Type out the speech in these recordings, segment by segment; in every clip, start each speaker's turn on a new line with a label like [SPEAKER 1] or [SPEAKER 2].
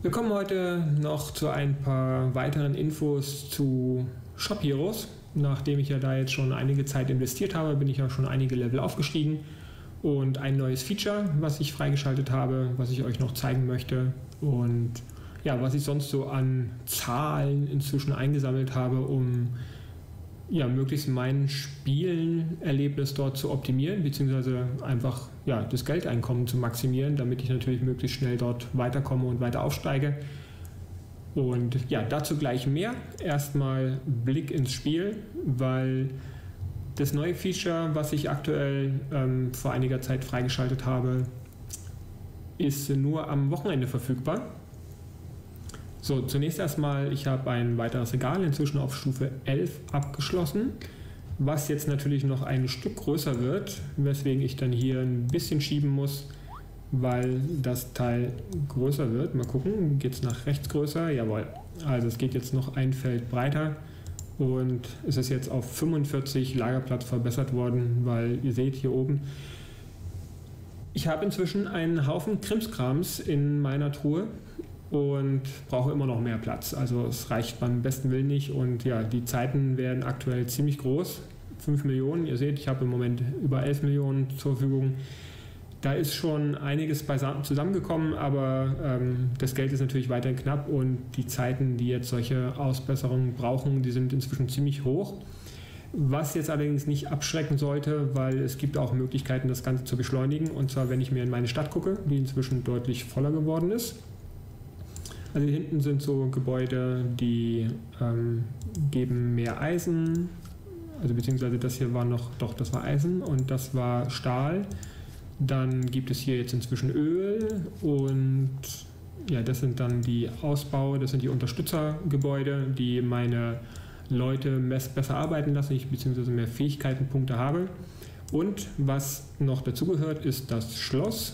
[SPEAKER 1] Wir kommen heute noch zu ein paar weiteren Infos zu Shop Heroes. Nachdem ich ja da jetzt schon einige Zeit investiert habe, bin ich ja schon einige Level aufgestiegen. Und ein neues Feature, was ich freigeschaltet habe, was ich euch noch zeigen möchte. Und ja, was ich sonst so an Zahlen inzwischen eingesammelt habe, um ja, möglichst mein Spielenerlebnis dort zu optimieren, beziehungsweise einfach ja, das Geldeinkommen zu maximieren, damit ich natürlich möglichst schnell dort weiterkomme und weiter aufsteige. Und ja, dazu gleich mehr. Erstmal Blick ins Spiel, weil das neue Feature, was ich aktuell vor einiger Zeit freigeschaltet habe, ist nur am Wochenende verfügbar. So, zunächst erstmal, ich habe ein weiteres Regal inzwischen auf Stufe 11 abgeschlossen, was jetzt natürlich noch ein Stück größer wird, weswegen ich dann hier ein bisschen schieben muss, weil das Teil größer wird. Mal gucken, geht es nach rechts größer? Jawohl. Also es geht jetzt noch ein Feld breiter und es ist jetzt auf 45 Lagerplatz verbessert worden, weil ihr seht hier oben, ich habe inzwischen einen Haufen Krimskrams in meiner Truhe und brauche immer noch mehr Platz. Also es reicht beim besten Willen nicht und ja, die Zeiten werden aktuell ziemlich groß. 5 Millionen, ihr seht, ich habe im Moment über 11 Millionen zur Verfügung. Da ist schon einiges zusammengekommen, aber das Geld ist natürlich weiterhin knapp und die Zeiten, die jetzt solche Ausbesserungen brauchen, die sind inzwischen ziemlich hoch. Was jetzt allerdings nicht abschrecken sollte, weil es gibt auch Möglichkeiten, das Ganze zu beschleunigen. Und zwar, wenn ich mir in meine Stadt gucke, die inzwischen deutlich voller geworden ist. Also hier hinten sind so Gebäude, die geben mehr Eisen, also beziehungsweise das hier war noch, doch das war Eisen und das war Stahl. Dann gibt es hier jetzt inzwischen Öl und ja, das sind dann die Ausbau, das sind die Unterstützergebäude, die meine Leute besser arbeiten lassen, ich beziehungsweise mehr Fähigkeitenpunkte habe. Und was noch dazugehört, ist das Schloss.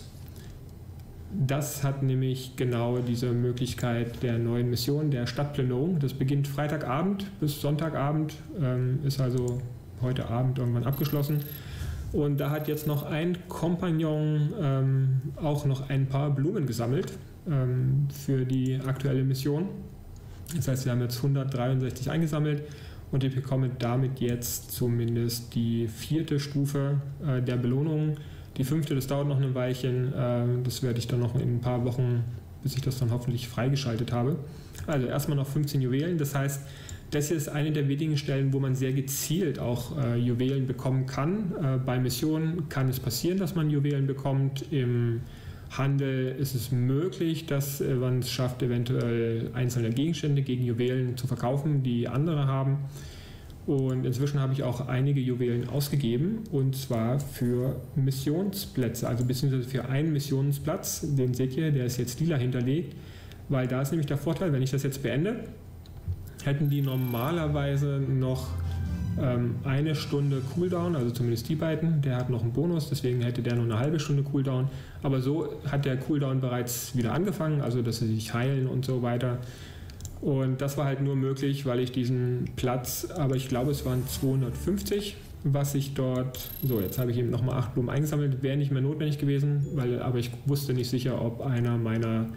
[SPEAKER 1] Das hat nämlich genau diese Möglichkeit der neuen Mission, der Stadtplünderung. Das beginnt Freitagabend bis Sonntagabend, ist also heute Abend irgendwann abgeschlossen. Und da hat jetzt noch ein Kompagnon auch noch ein paar Blumen gesammelt für die aktuelle Mission. Das heißt, wir haben jetzt 163 eingesammelt und ich bekomme damit jetzt zumindest die 4. Stufe der Belohnung. Die 5., das dauert noch ein Weilchen, das werde ich dann noch in ein paar Wochen, bis ich das dann hoffentlich freigeschaltet habe. Also erstmal noch 15 Juwelen, das heißt, das hier ist eine der wenigen Stellen, wo man sehr gezielt auch Juwelen bekommen kann. Bei Missionen kann es passieren, dass man Juwelen bekommt. Im Handel ist es möglich, dass man es schafft, eventuell einzelne Gegenstände gegen Juwelen zu verkaufen, die andere haben. Und inzwischen habe ich auch einige Juwelen ausgegeben, und zwar für Missionsplätze, also beziehungsweise für einen Missionsplatz. Den seht ihr, der ist jetzt lila hinterlegt, weil da ist nämlich der Vorteil, wenn ich das jetzt beende, hätten die normalerweise noch eine Stunde Cooldown, also zumindest die beiden. Der hat noch einen Bonus, deswegen hätte der nur eine halbe Stunde Cooldown. Aber so hat der Cooldown bereits wieder angefangen, also dass sie sich heilen und so weiter. Und das war halt nur möglich, weil ich diesen Platz, aber ich glaube es waren 250, was ich dort, so jetzt habe ich eben nochmal 8 Blumen eingesammelt, wäre nicht mehr notwendig gewesen, aber ich wusste nicht sicher, ob einer meiner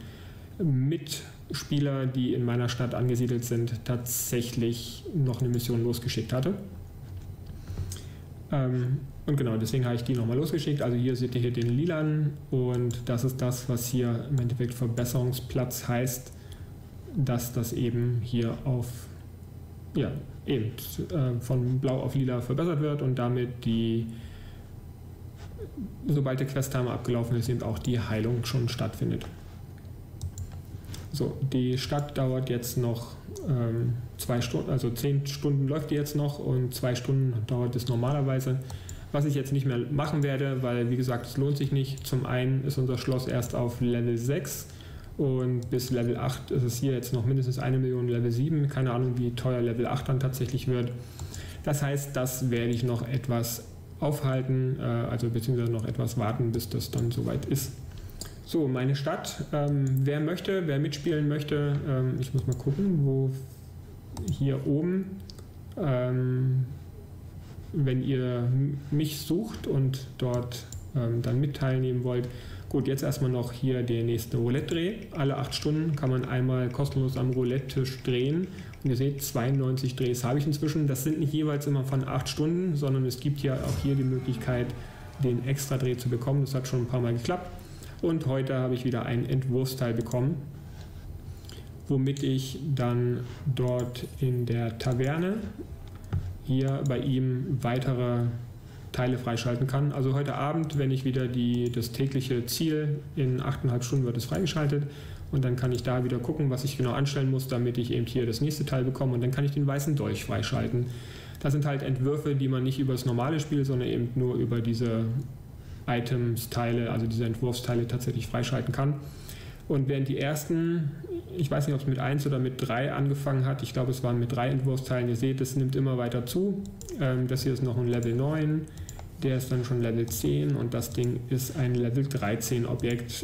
[SPEAKER 1] Mitspieler, die in meiner Stadt angesiedelt sind, tatsächlich noch eine Mission losgeschickt hatte. Und genau, deswegen habe ich die nochmal losgeschickt. Also hier seht ihr hier den lilanen und das ist das, was hier im Endeffekt Verbesserungsplatz heißt, dass das eben hier auf, ja, eben von blau auf lila verbessert wird und damit die, sobald der Quest-Timer abgelaufen ist, eben auch die Heilung schon stattfindet. So, die Stadt dauert jetzt noch 2 Stunden, also 10 Stunden läuft die jetzt noch und 2 Stunden dauert es normalerweise. Was ich jetzt nicht mehr machen werde, weil wie gesagt, es lohnt sich nicht. Zum einen ist unser Schloss erst auf Level 6 und bis Level 8 ist es hier jetzt noch mindestens 1 Million Level 7. Keine Ahnung, wie teuer Level 8 dann tatsächlich wird. Das heißt, das werde ich noch etwas aufhalten, also beziehungsweise noch etwas warten, bis das dann soweit ist. So, meine Stadt. Wer möchte, wer mitspielen möchte, ich muss mal gucken, wo hier oben, wenn ihr mich sucht und dort dann mit teilnehmen wollt. Gut, jetzt erstmal noch hier den nächsten Roulette-Dreh. Alle 8 Stunden kann man einmal kostenlos am Roulette-Tisch drehen. Und ihr seht, 92 Drehs habe ich inzwischen. Das sind nicht jeweils immer von 8 Stunden, sondern es gibt ja auch hier die Möglichkeit, den Extra-Dreh zu bekommen. Das hat schon ein paar Mal geklappt. Und heute habe ich wieder ein Entwurfsteil bekommen, womit ich dann dort in der Taverne hier bei ihm weitere Teile freischalten kann. Also heute Abend, wenn ich wieder das tägliche Ziel, in 8,5 Stunden wird es freigeschaltet und dann kann ich da wieder gucken, was ich genau anstellen muss, damit ich eben hier das nächste Teil bekomme und dann kann ich den weißen Dolch freischalten. Das sind halt Entwürfe, die man nicht über das normale Spiel, sondern eben nur über diese Items-Teile, also diese Entwurfsteile tatsächlich freischalten kann. Und während die ersten, ich weiß nicht, ob es mit 1 oder mit 3 angefangen hat, ich glaube, es waren mit 3 Entwurfsteilen, ihr seht, es nimmt immer weiter zu. Das hier ist noch ein Level 9, der ist dann schon Level 10 und das Ding ist ein Level 13 Objekt,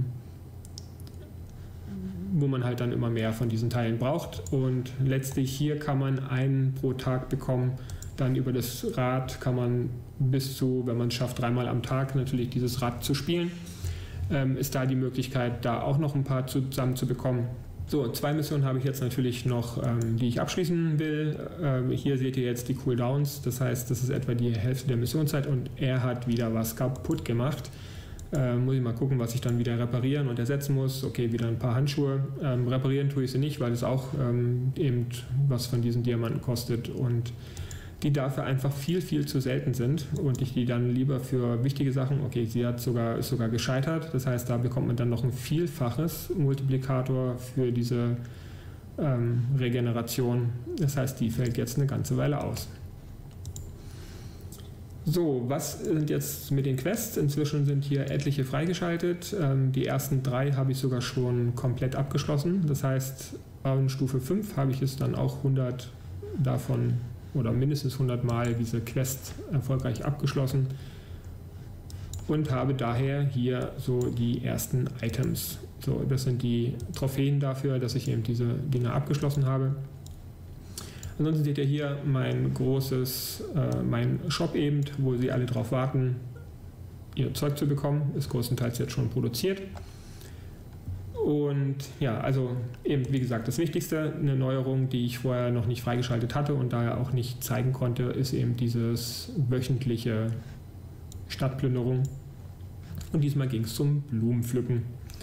[SPEAKER 1] wo man halt dann immer mehr von diesen Teilen braucht. Und letztlich hier kann man einen pro Tag bekommen. Dann über das Rad kann man bis zu, wenn man es schafft, 3-mal am Tag natürlich dieses Rad zu spielen. Ist da die Möglichkeit, da auch noch ein paar zusammen zu bekommen. So, 2 Missionen habe ich jetzt natürlich noch, die ich abschließen will. Hier seht ihr jetzt die Cooldowns, das heißt, das ist etwa die Hälfte der Missionszeit und er hat wieder was kaputt gemacht. Muss ich mal gucken, was ich dann wieder reparieren und ersetzen muss. Okay, wieder ein paar Handschuhe. Reparieren tue ich sie nicht, weil es auch eben was von diesen Diamanten kostet und die dafür einfach viel, viel zu selten sind und ich die dann lieber für wichtige Sachen, okay, sie ist sogar gescheitert, das heißt, da bekommt man dann noch ein Vielfaches Multiplikator für diese Regeneration, das heißt, die fällt jetzt eine ganze Weile aus. So, was sind jetzt mit den Quests? Inzwischen sind hier etliche freigeschaltet, die ersten 3 habe ich sogar schon komplett abgeschlossen, das heißt, in Stufe 5 habe ich es dann auch 100 davon oder mindestens 100 Mal diese Quest erfolgreich abgeschlossen und habe daher hier so die ersten Items. So, das sind die Trophäen dafür, dass ich eben diese Dinge abgeschlossen habe. Ansonsten seht ihr hier mein Shop eben, wo sie alle drauf warten, ihr Zeug zu bekommen. Ist größtenteils jetzt schon produziert. Und ja, also eben wie gesagt, das Wichtigste, eine Neuerung, die ich vorher noch nicht freigeschaltet hatte und daher auch nicht zeigen konnte, ist eben dieses wöchentliche Stadtplünderung. Und diesmal ging es zum Blumenpflücken.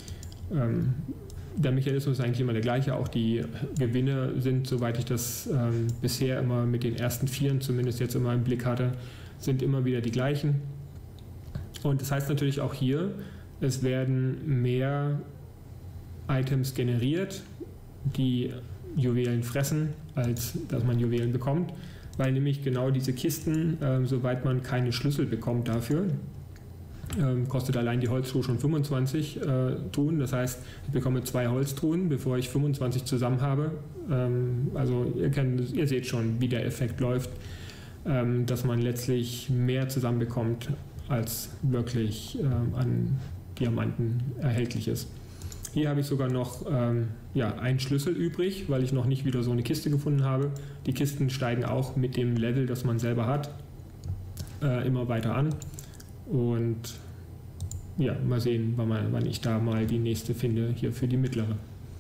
[SPEAKER 1] Der Mechanismus ist eigentlich immer der gleiche, auch die Gewinne sind, soweit ich das bisher immer mit den ersten 4 zumindest jetzt immer im Blick hatte, sind immer wieder die gleichen. Und das heißt natürlich auch hier, es werden mehr Items generiert, die Juwelen fressen, als dass man Juwelen bekommt, weil nämlich genau diese Kisten, soweit man keine Schlüssel bekommt dafür, kostet allein die Holztruhe schon 25 Truhen, das heißt, ich bekomme 2 Holztruhen, bevor ich 25 zusammen habe. Also ihr seht schon, wie der Effekt läuft, dass man letztlich mehr zusammenbekommt, als wirklich an Diamanten erhältlich ist. Hier habe ich sogar noch einen Schlüssel übrig, weil ich noch nicht wieder so eine Kiste gefunden habe. Die Kisten steigen auch mit dem Level, das man selber hat, immer weiter an. Und ja, mal sehen, wann ich da mal die nächste finde, hier für die mittlere.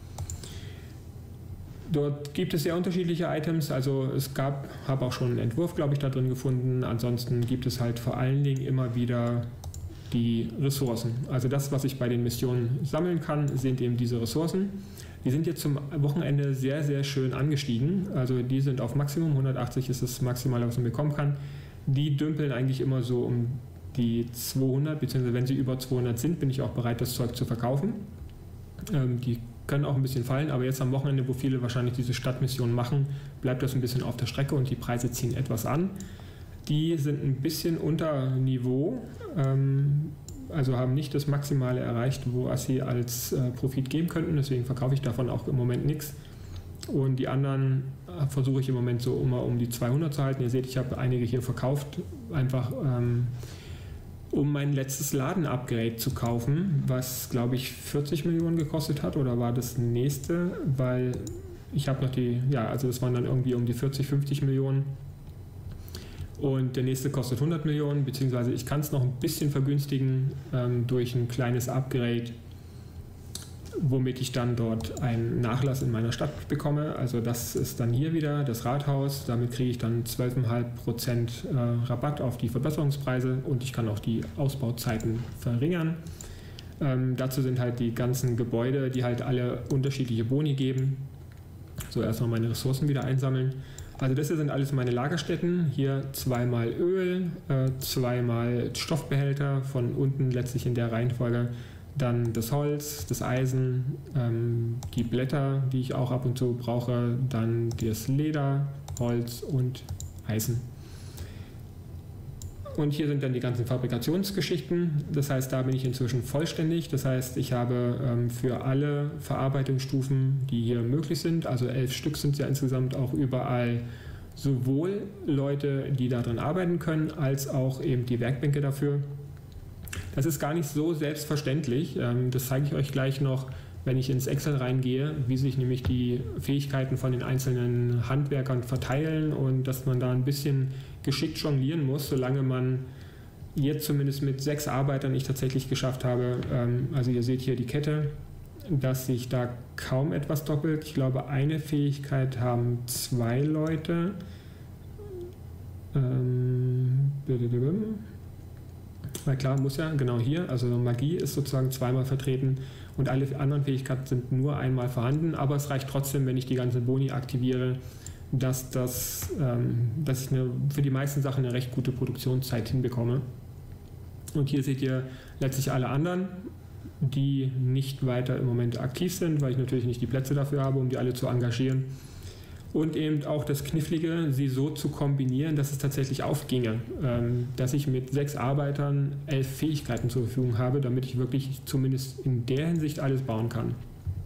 [SPEAKER 1] Dort gibt es sehr unterschiedliche Items, also habe auch schon einen Entwurf, glaube ich, da drin gefunden. Ansonsten gibt es halt vor allen Dingen immer wieder die Ressourcen. Also das, was ich bei den Missionen sammeln kann, sind eben diese Ressourcen. Die sind jetzt zum Wochenende sehr, sehr schön angestiegen. Also die sind auf Maximum, 180 ist das Maximale, was man bekommen kann. Die dümpeln eigentlich immer so um die 200, beziehungsweise wenn sie über 200 sind, bin ich auch bereit, das Zeug zu verkaufen. Die können auch ein bisschen fallen, aber jetzt am Wochenende, wo viele wahrscheinlich diese Stadtmissionen machen, bleibt das ein bisschen auf der Strecke und die Preise ziehen etwas an. Die sind ein bisschen unter Niveau, also haben nicht das Maximale erreicht, wo sie als Profit geben könnten. Deswegen verkaufe ich davon auch im Moment nichts. Und die anderen versuche ich im Moment so immer um die 200 zu halten. Ihr seht, ich habe einige hier verkauft, einfach um mein letztes Laden-Upgrade zu kaufen, was, glaube ich, 40 Millionen gekostet hat. Oder war das nächste? Weil ich habe noch also das waren dann irgendwie um die 40, 50 Millionen. Und der nächste kostet 100 Millionen, beziehungsweise ich kann es noch ein bisschen vergünstigen durch ein kleines Upgrade, womit ich dann dort einen Nachlass in meiner Stadt bekomme. Also das ist dann hier wieder das Rathaus. Damit kriege ich dann 12,5% Rabatt auf die Verbesserungspreise und ich kann auch die Ausbauzeiten verringern. Dazu sind halt die ganzen Gebäude, die halt alle unterschiedliche Boni geben. So, erstmal meine Ressourcen wieder einsammeln. Also das hier sind alles meine Lagerstätten. Hier zweimal Öl, zweimal Stoffbehälter, von unten letztlich in der Reihenfolge. Dann das Holz, das Eisen, die Blätter, die ich auch ab und zu brauche. Dann das Leder, Holz und Eisen. Und hier sind dann die ganzen Fabrikationsgeschichten. Das heißt, da bin ich inzwischen vollständig. Das heißt, ich habe für alle Verarbeitungsstufen, die hier möglich sind, also 11 Stück sind es ja insgesamt, auch überall sowohl Leute, die daran arbeiten können, als auch eben die Werkbänke dafür. Das ist gar nicht so selbstverständlich. Das zeige ich euch gleich noch, wenn ich ins Excel reingehe, wie sich nämlich die Fähigkeiten von den einzelnen Handwerkern verteilen und dass man da ein bisschen geschickt jonglieren muss, solange man jetzt zumindest mit 6 Arbeitern ich tatsächlich geschafft habe. Also ihr seht hier die Kette, dass sich da kaum etwas doppelt. Ich glaube, eine Fähigkeit haben 2 Leute. Weil klar, muss ja, genau hier, also Magie ist sozusagen zweimal vertreten und alle anderen Fähigkeiten sind nur einmal vorhanden, aber es reicht trotzdem, wenn ich die ganze Boni aktiviere, dass ich für die meisten Sachen eine recht gute Produktionszeit hinbekomme. Und hier seht ihr letztlich alle anderen, die nicht weiter im Moment aktiv sind, weil ich natürlich nicht die Plätze dafür habe, um die alle zu engagieren. Und eben auch das Knifflige, sie so zu kombinieren, dass es tatsächlich aufginge, dass ich mit 6 Arbeitern 11 Fähigkeiten zur Verfügung habe, damit ich wirklich zumindest in der Hinsicht alles bauen kann.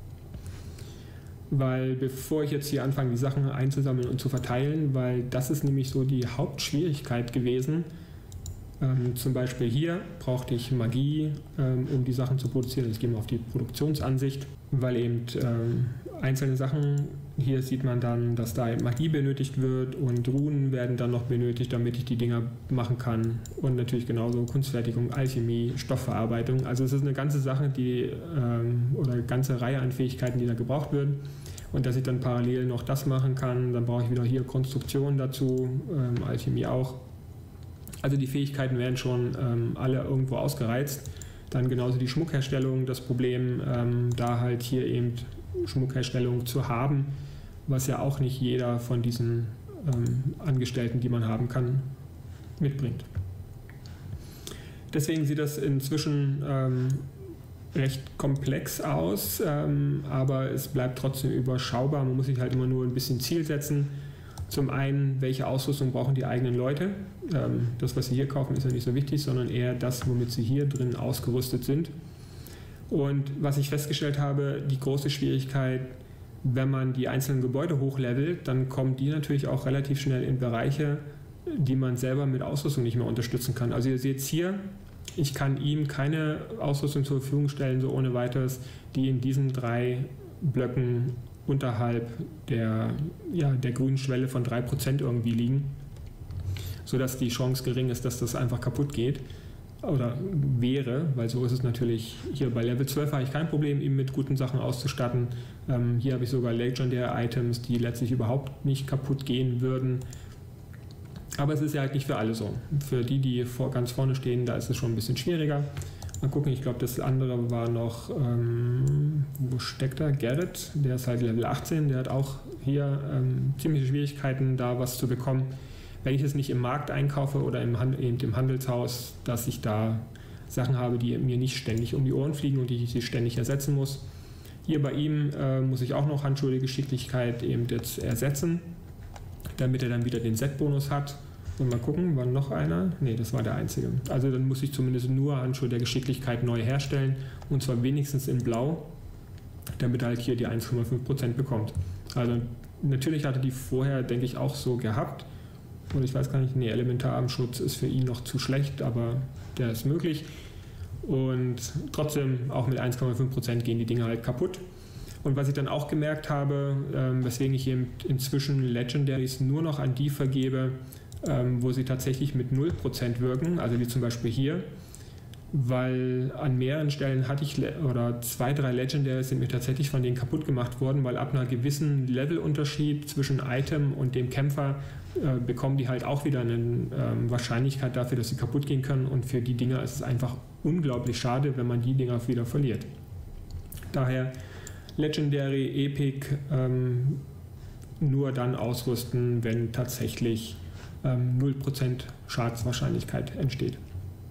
[SPEAKER 1] Weil bevor ich jetzt hier anfange, die Sachen einzusammeln und zu verteilen, weil das ist nämlich so die Hauptschwierigkeit gewesen. Zum Beispiel hier brauchte ich Magie, um die Sachen zu produzieren. Ich gehe mal auf die Produktionsansicht, weil eben einzelne Sachen, hier sieht man dann, dass da Magie benötigt wird und Runen werden dann noch benötigt, damit ich die Dinger machen kann. Und natürlich genauso Kunstfertigung, Alchemie, Stoffverarbeitung. Also es ist eine ganze Sache, oder eine ganze Reihe an Fähigkeiten, die da gebraucht werden. Und dass ich dann parallel noch das machen kann, dann brauche ich wieder hier Konstruktion dazu, Alchemie auch. Also die Fähigkeiten werden schon alle irgendwo ausgereizt. Dann genauso die Schmuckherstellung, das Problem, da halt hier eben Schmuckherstellung zu haben, was ja auch nicht jeder von diesen Angestellten, die man haben kann, mitbringt. Deswegen sieht das inzwischen recht komplex aus, aber es bleibt trotzdem überschaubar. Man muss sich halt immer nur ein bisschen Ziel setzen. Zum einen, welche Ausrüstung brauchen die eigenen Leute? Das, was sie hier kaufen, ist ja nicht so wichtig, sondern eher das, womit sie hier drin ausgerüstet sind. Und was ich festgestellt habe, die große Schwierigkeit, wenn man die einzelnen Gebäude hochlevelt, dann kommen die natürlich auch relativ schnell in Bereiche, die man selber mit Ausrüstung nicht mehr unterstützen kann. Also ihr seht es hier, ich kann ihm keine Ausrüstung zur Verfügung stellen, so ohne weiteres, die in diesen 3 Blöcken unterhalb der grünen Schwelle von 3% irgendwie liegen, sodass die Chance gering ist, dass das einfach kaputt geht oder wäre, weil so ist es natürlich. Hier bei Level 12 habe ich kein Problem, ihn mit guten Sachen auszustatten. Hier habe ich sogar Legendary Items, die letztlich überhaupt nicht kaputt gehen würden. Aber es ist ja halt nicht für alle so. Für die ganz vorne stehen, da ist es schon ein bisschen schwieriger. Mal gucken, ich glaube, das andere war noch, wo steckt er? Garrett, der ist halt Level 18, der hat auch hier ziemliche Schwierigkeiten, da was zu bekommen. Wenn ich es nicht im Markt einkaufe oder im Handelshaus, dass ich da Sachen habe, die mir nicht ständig um die Ohren fliegen und die ich ständig ersetzen muss. Hier bei ihm muss ich auch noch Handschuhe der Geschicklichkeit eben jetzt ersetzen, damit er dann wieder den Set-Bonus hat. Und mal gucken, war noch einer? Ne, das war der einzige. Also dann muss ich zumindest nur Handschuhe der Geschicklichkeit neu herstellen und zwar wenigstens in Blau, damit er halt hier die 1,5% bekommt. Also natürlich hatte die vorher, denke ich, auch so gehabt. Und ich weiß gar nicht, nee, Elementararmschutz ist für ihn noch zu schlecht, aber der ist möglich. Und trotzdem, auch mit 1,5% gehen die Dinge halt kaputt. Und was ich dann auch gemerkt habe, weswegen ich eben inzwischen Legendaries nur noch an die vergebe, wo sie tatsächlich mit 0% wirken, also wie zum Beispiel hier, weil an mehreren Stellen hatte ich, oder 2, 3 Legendaries sind mir tatsächlich von denen kaputt gemacht worden, weil ab einer gewissen Levelunterschied zwischen Item und dem Kämpfer bekommen die halt auch wieder eine Wahrscheinlichkeit dafür, dass sie kaputt gehen können, und für die Dinger ist es einfach unglaublich schade, wenn man die Dinger wieder verliert. Daher Legendary, Epic nur dann ausrüsten, wenn tatsächlich 0% Schadenswahrscheinlichkeit entsteht.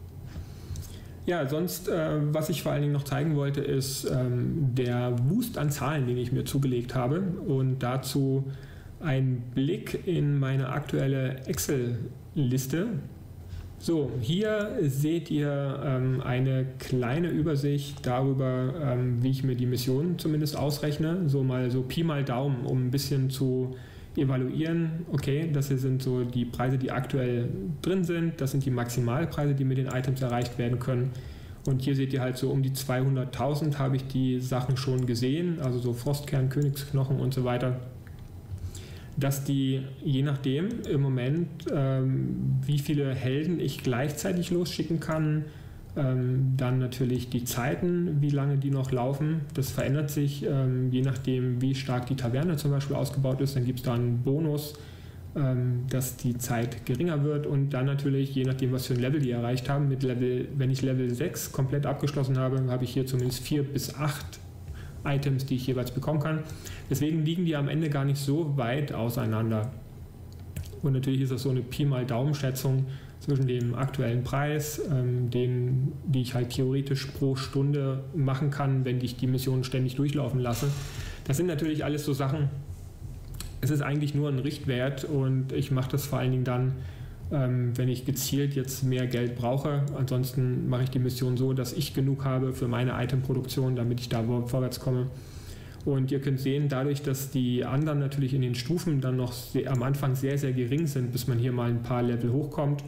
[SPEAKER 1] Ja, sonst, was ich vor allen Dingen noch zeigen wollte, ist der Wust an Zahlen, den ich mir zugelegt habe, und dazu ein Blick in meine aktuelle Excel-Liste. So, hier seht ihr eine kleine Übersicht darüber, wie ich mir die Missionen zumindest ausrechne, so mal so Pi mal Daumen, um ein bisschen zu evaluieren. Okay, das hier sind so die Preise, die aktuell drin sind, das sind die Maximalpreise, die mit den Items erreicht werden können. Und hier seht ihr halt so um die 200.000 habe ich die Sachen schon gesehen, also so Frostkern, Königsknochen und so weiter, dass die, je nachdem im Moment, wie viele Helden ich gleichzeitig losschicken kann, dann natürlich die Zeiten, wie lange die noch laufen. Das verändert sich, je nachdem, wie stark die Taverne zum Beispiel ausgebaut ist. Dann gibt es da einen Bonus, dass die Zeit geringer wird, und dann natürlich, je nachdem, was für ein Level die erreicht haben, wenn ich Level 6 komplett abgeschlossen habe, habe ich hier zumindest 4 bis 8 Items, die ich jeweils bekommen kann. Deswegen liegen die am Ende gar nicht so weit auseinander. Und natürlich ist das so eine Pi mal Daumen-Schätzung zwischen dem aktuellen Preis, die ich halt theoretisch pro Stunde machen kann, wenn ich die Missionen ständig durchlaufen lasse. Das sind natürlich alles so Sachen, es ist eigentlich nur ein Richtwert, und ich mache das vor allen Dingen dann, wenn ich gezielt jetzt mehr Geld brauche. Ansonsten mache ich die Mission so, dass ich genug habe für meine Itemproduktion, damit ich da vorwärts komme. Und ihr könnt sehen, dadurch, dass die anderen natürlich in den Stufen dann noch am Anfang sehr, sehr gering sind, bis man hier mal ein paar Level hochkommt.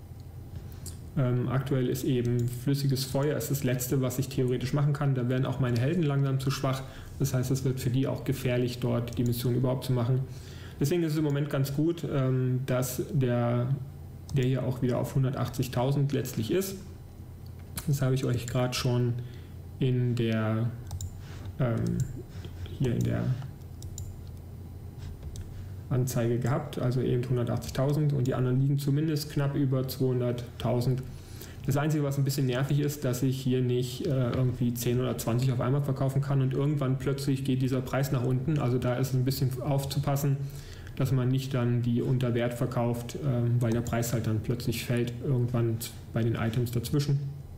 [SPEAKER 1] Aktuell ist eben flüssiges Feuer ist das Letzte, was ich theoretisch machen kann. Da werden auch meine Helden langsam zu schwach. Das heißt, es wird für die auch gefährlich, dort die Mission überhaupt zu machen. Deswegen ist es im Moment ganz gut, dass der hier auch wieder auf 180.000 letztlich ist. Das habe ich euch gerade schon in der hier in der Anzeige gehabt, also eben 180.000, und die anderen liegen zumindest knapp über 200.000. Das Einzige, was ein bisschen nervig ist, dass ich hier nicht irgendwie 10 oder 20 auf einmal verkaufen kann und irgendwann plötzlich geht dieser Preis nach unten. Also da ist es ein bisschen aufzupassen, dass man nicht dann die unter Wert verkauft, weil der Preis halt dann plötzlich fällt, irgendwann bei den Items dazwischen.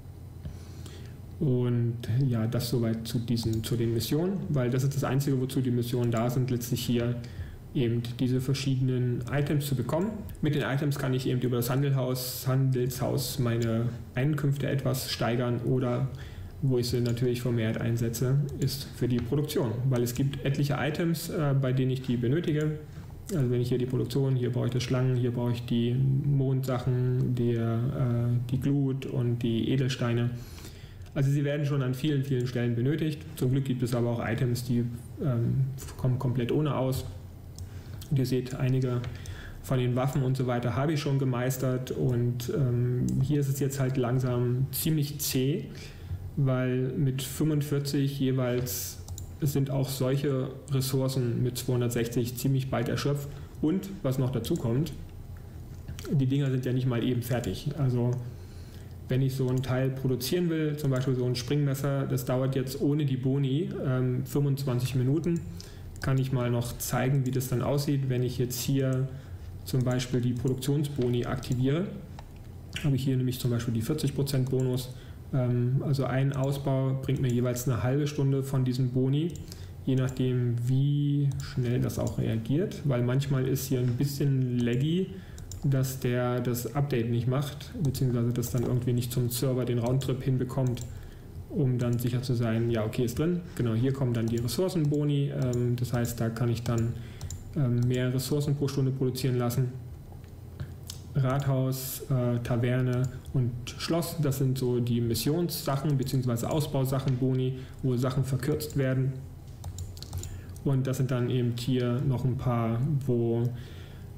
[SPEAKER 1] Und ja, das soweit zu den Missionen, weil das ist das Einzige, wozu die Missionen da sind, letztlich hier eben diese verschiedenen Items zu bekommen. Mit den Items kann ich eben über das Handelshaus meine Einkünfte etwas steigern, oder wo ich sie natürlich vermehrt einsetze, ist für die Produktion, weil es gibt etliche Items, bei denen ich die benötige. Also wenn ich hier die Produktion, hier brauche ich das Schlangen, hier brauche ich die Mondsachen, die Glut und die Edelsteine. Also sie werden schon an vielen, vielen Stellen benötigt. Zum Glück gibt es aber auch Items, die kommen komplett ohne aus. Und ihr seht, einige von den Waffen und so weiter habe ich schon gemeistert, und hier ist es jetzt halt langsam ziemlich zäh, weil mit 45 jeweils sind auch solche Ressourcen mit 260 ziemlich bald erschöpft. Und was noch dazu kommt, die Dinger sind ja nicht mal eben fertig. Also wenn ich so ein Teil produzieren will, zum Beispiel so ein Springmesser, das dauert jetzt ohne die Boni 25 Minuten. Kann ich mal noch zeigen, wie das dann aussieht, wenn ich jetzt hier zum Beispiel die Produktionsboni aktiviere. Habe ich hier nämlich zum Beispiel die 40% Bonus. Also ein Ausbau bringt mir jeweils eine halbe Stunde von diesem Boni, je nachdem wie schnell das auch reagiert, weil manchmal ist hier ein bisschen laggy, dass der das Update nicht macht, beziehungsweise das dann irgendwie nicht zum Server den Roundtrip hinbekommt, um dann sicher zu sein, ja okay, ist drin. Genau, hier kommen dann die Ressourcenboni, das heißt, da kann ich dann mehr Ressourcen pro Stunde produzieren lassen. Rathaus, Taverne und Schloss, das sind so die Missionssachen bzw. Ausbausachen, Boni, wo Sachen verkürzt werden. Und das sind dann eben hier noch ein paar, wo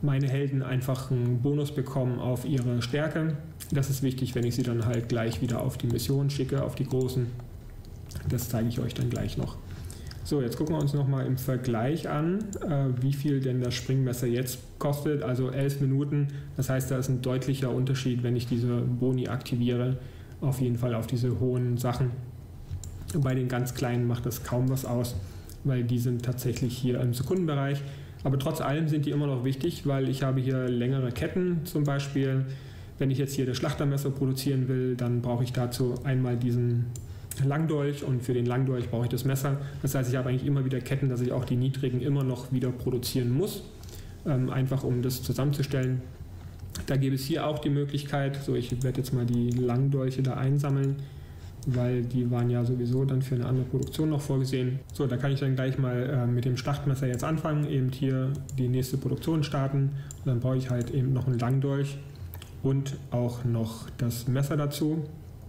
[SPEAKER 1] meine Helden einfach einen Bonus bekommen auf ihre Stärke. Das ist wichtig, wenn ich sie dann halt gleich wieder auf die Mission schicke, auf die großen. Das zeige ich euch dann gleich noch. So, jetzt gucken wir uns nochmal im Vergleich an, wie viel denn das Springmesser jetzt kostet. Also 11 Minuten, das heißt, da ist ein deutlicher Unterschied, wenn ich diese Boni aktiviere. Auf jeden Fall auf diese hohen Sachen. Bei den ganz kleinen macht das kaum was aus, weil die sind tatsächlich hier im Sekundenbereich. Aber trotz allem sind die immer noch wichtig, weil ich habe hier längere Ketten zum Beispiel. Wenn ich jetzt hier das Schlachtermesser produzieren will, dann brauche ich dazu einmal diesen Langdolch und für den Langdolch brauche ich das Messer. Das heißt, ich habe eigentlich immer wieder Ketten, dass ich auch die niedrigen immer noch wieder produzieren muss, einfach um das zusammenzustellen. Da gäbe es hier auch die Möglichkeit, so ich werde jetzt mal die Langdolche da einsammeln, weil die waren ja sowieso dann für eine andere Produktion noch vorgesehen. So, da kann ich dann gleich mal mit dem Schlachtmesser jetzt anfangen, eben hier die nächste Produktion starten. Und dann brauche ich halt eben noch einen Langdolch und auch noch das Messer dazu,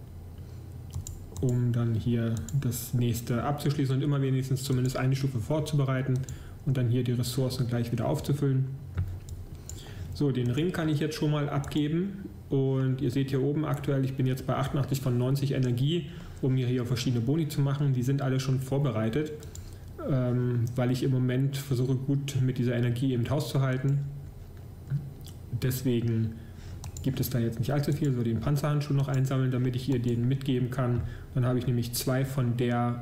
[SPEAKER 1] um dann hier das nächste abzuschließen und immer wenigstens zumindest eine Stufe vorzubereiten und dann hier die Ressourcen gleich wieder aufzufüllen. So, den Ring kann ich jetzt schon mal abgeben und ihr seht hier oben aktuell, ich bin jetzt bei 88 von 90 Energie, um mir hier verschiedene Boni zu machen. Die sind alle schon vorbereitet, weil ich im Moment versuche gut mit dieser Energie eben Haus zu halten. Deswegen gibt es da jetzt nicht allzu viel, so den Panzerhandschuh noch einsammeln, damit ich hier den mitgeben kann. Dann habe ich nämlich 2 von der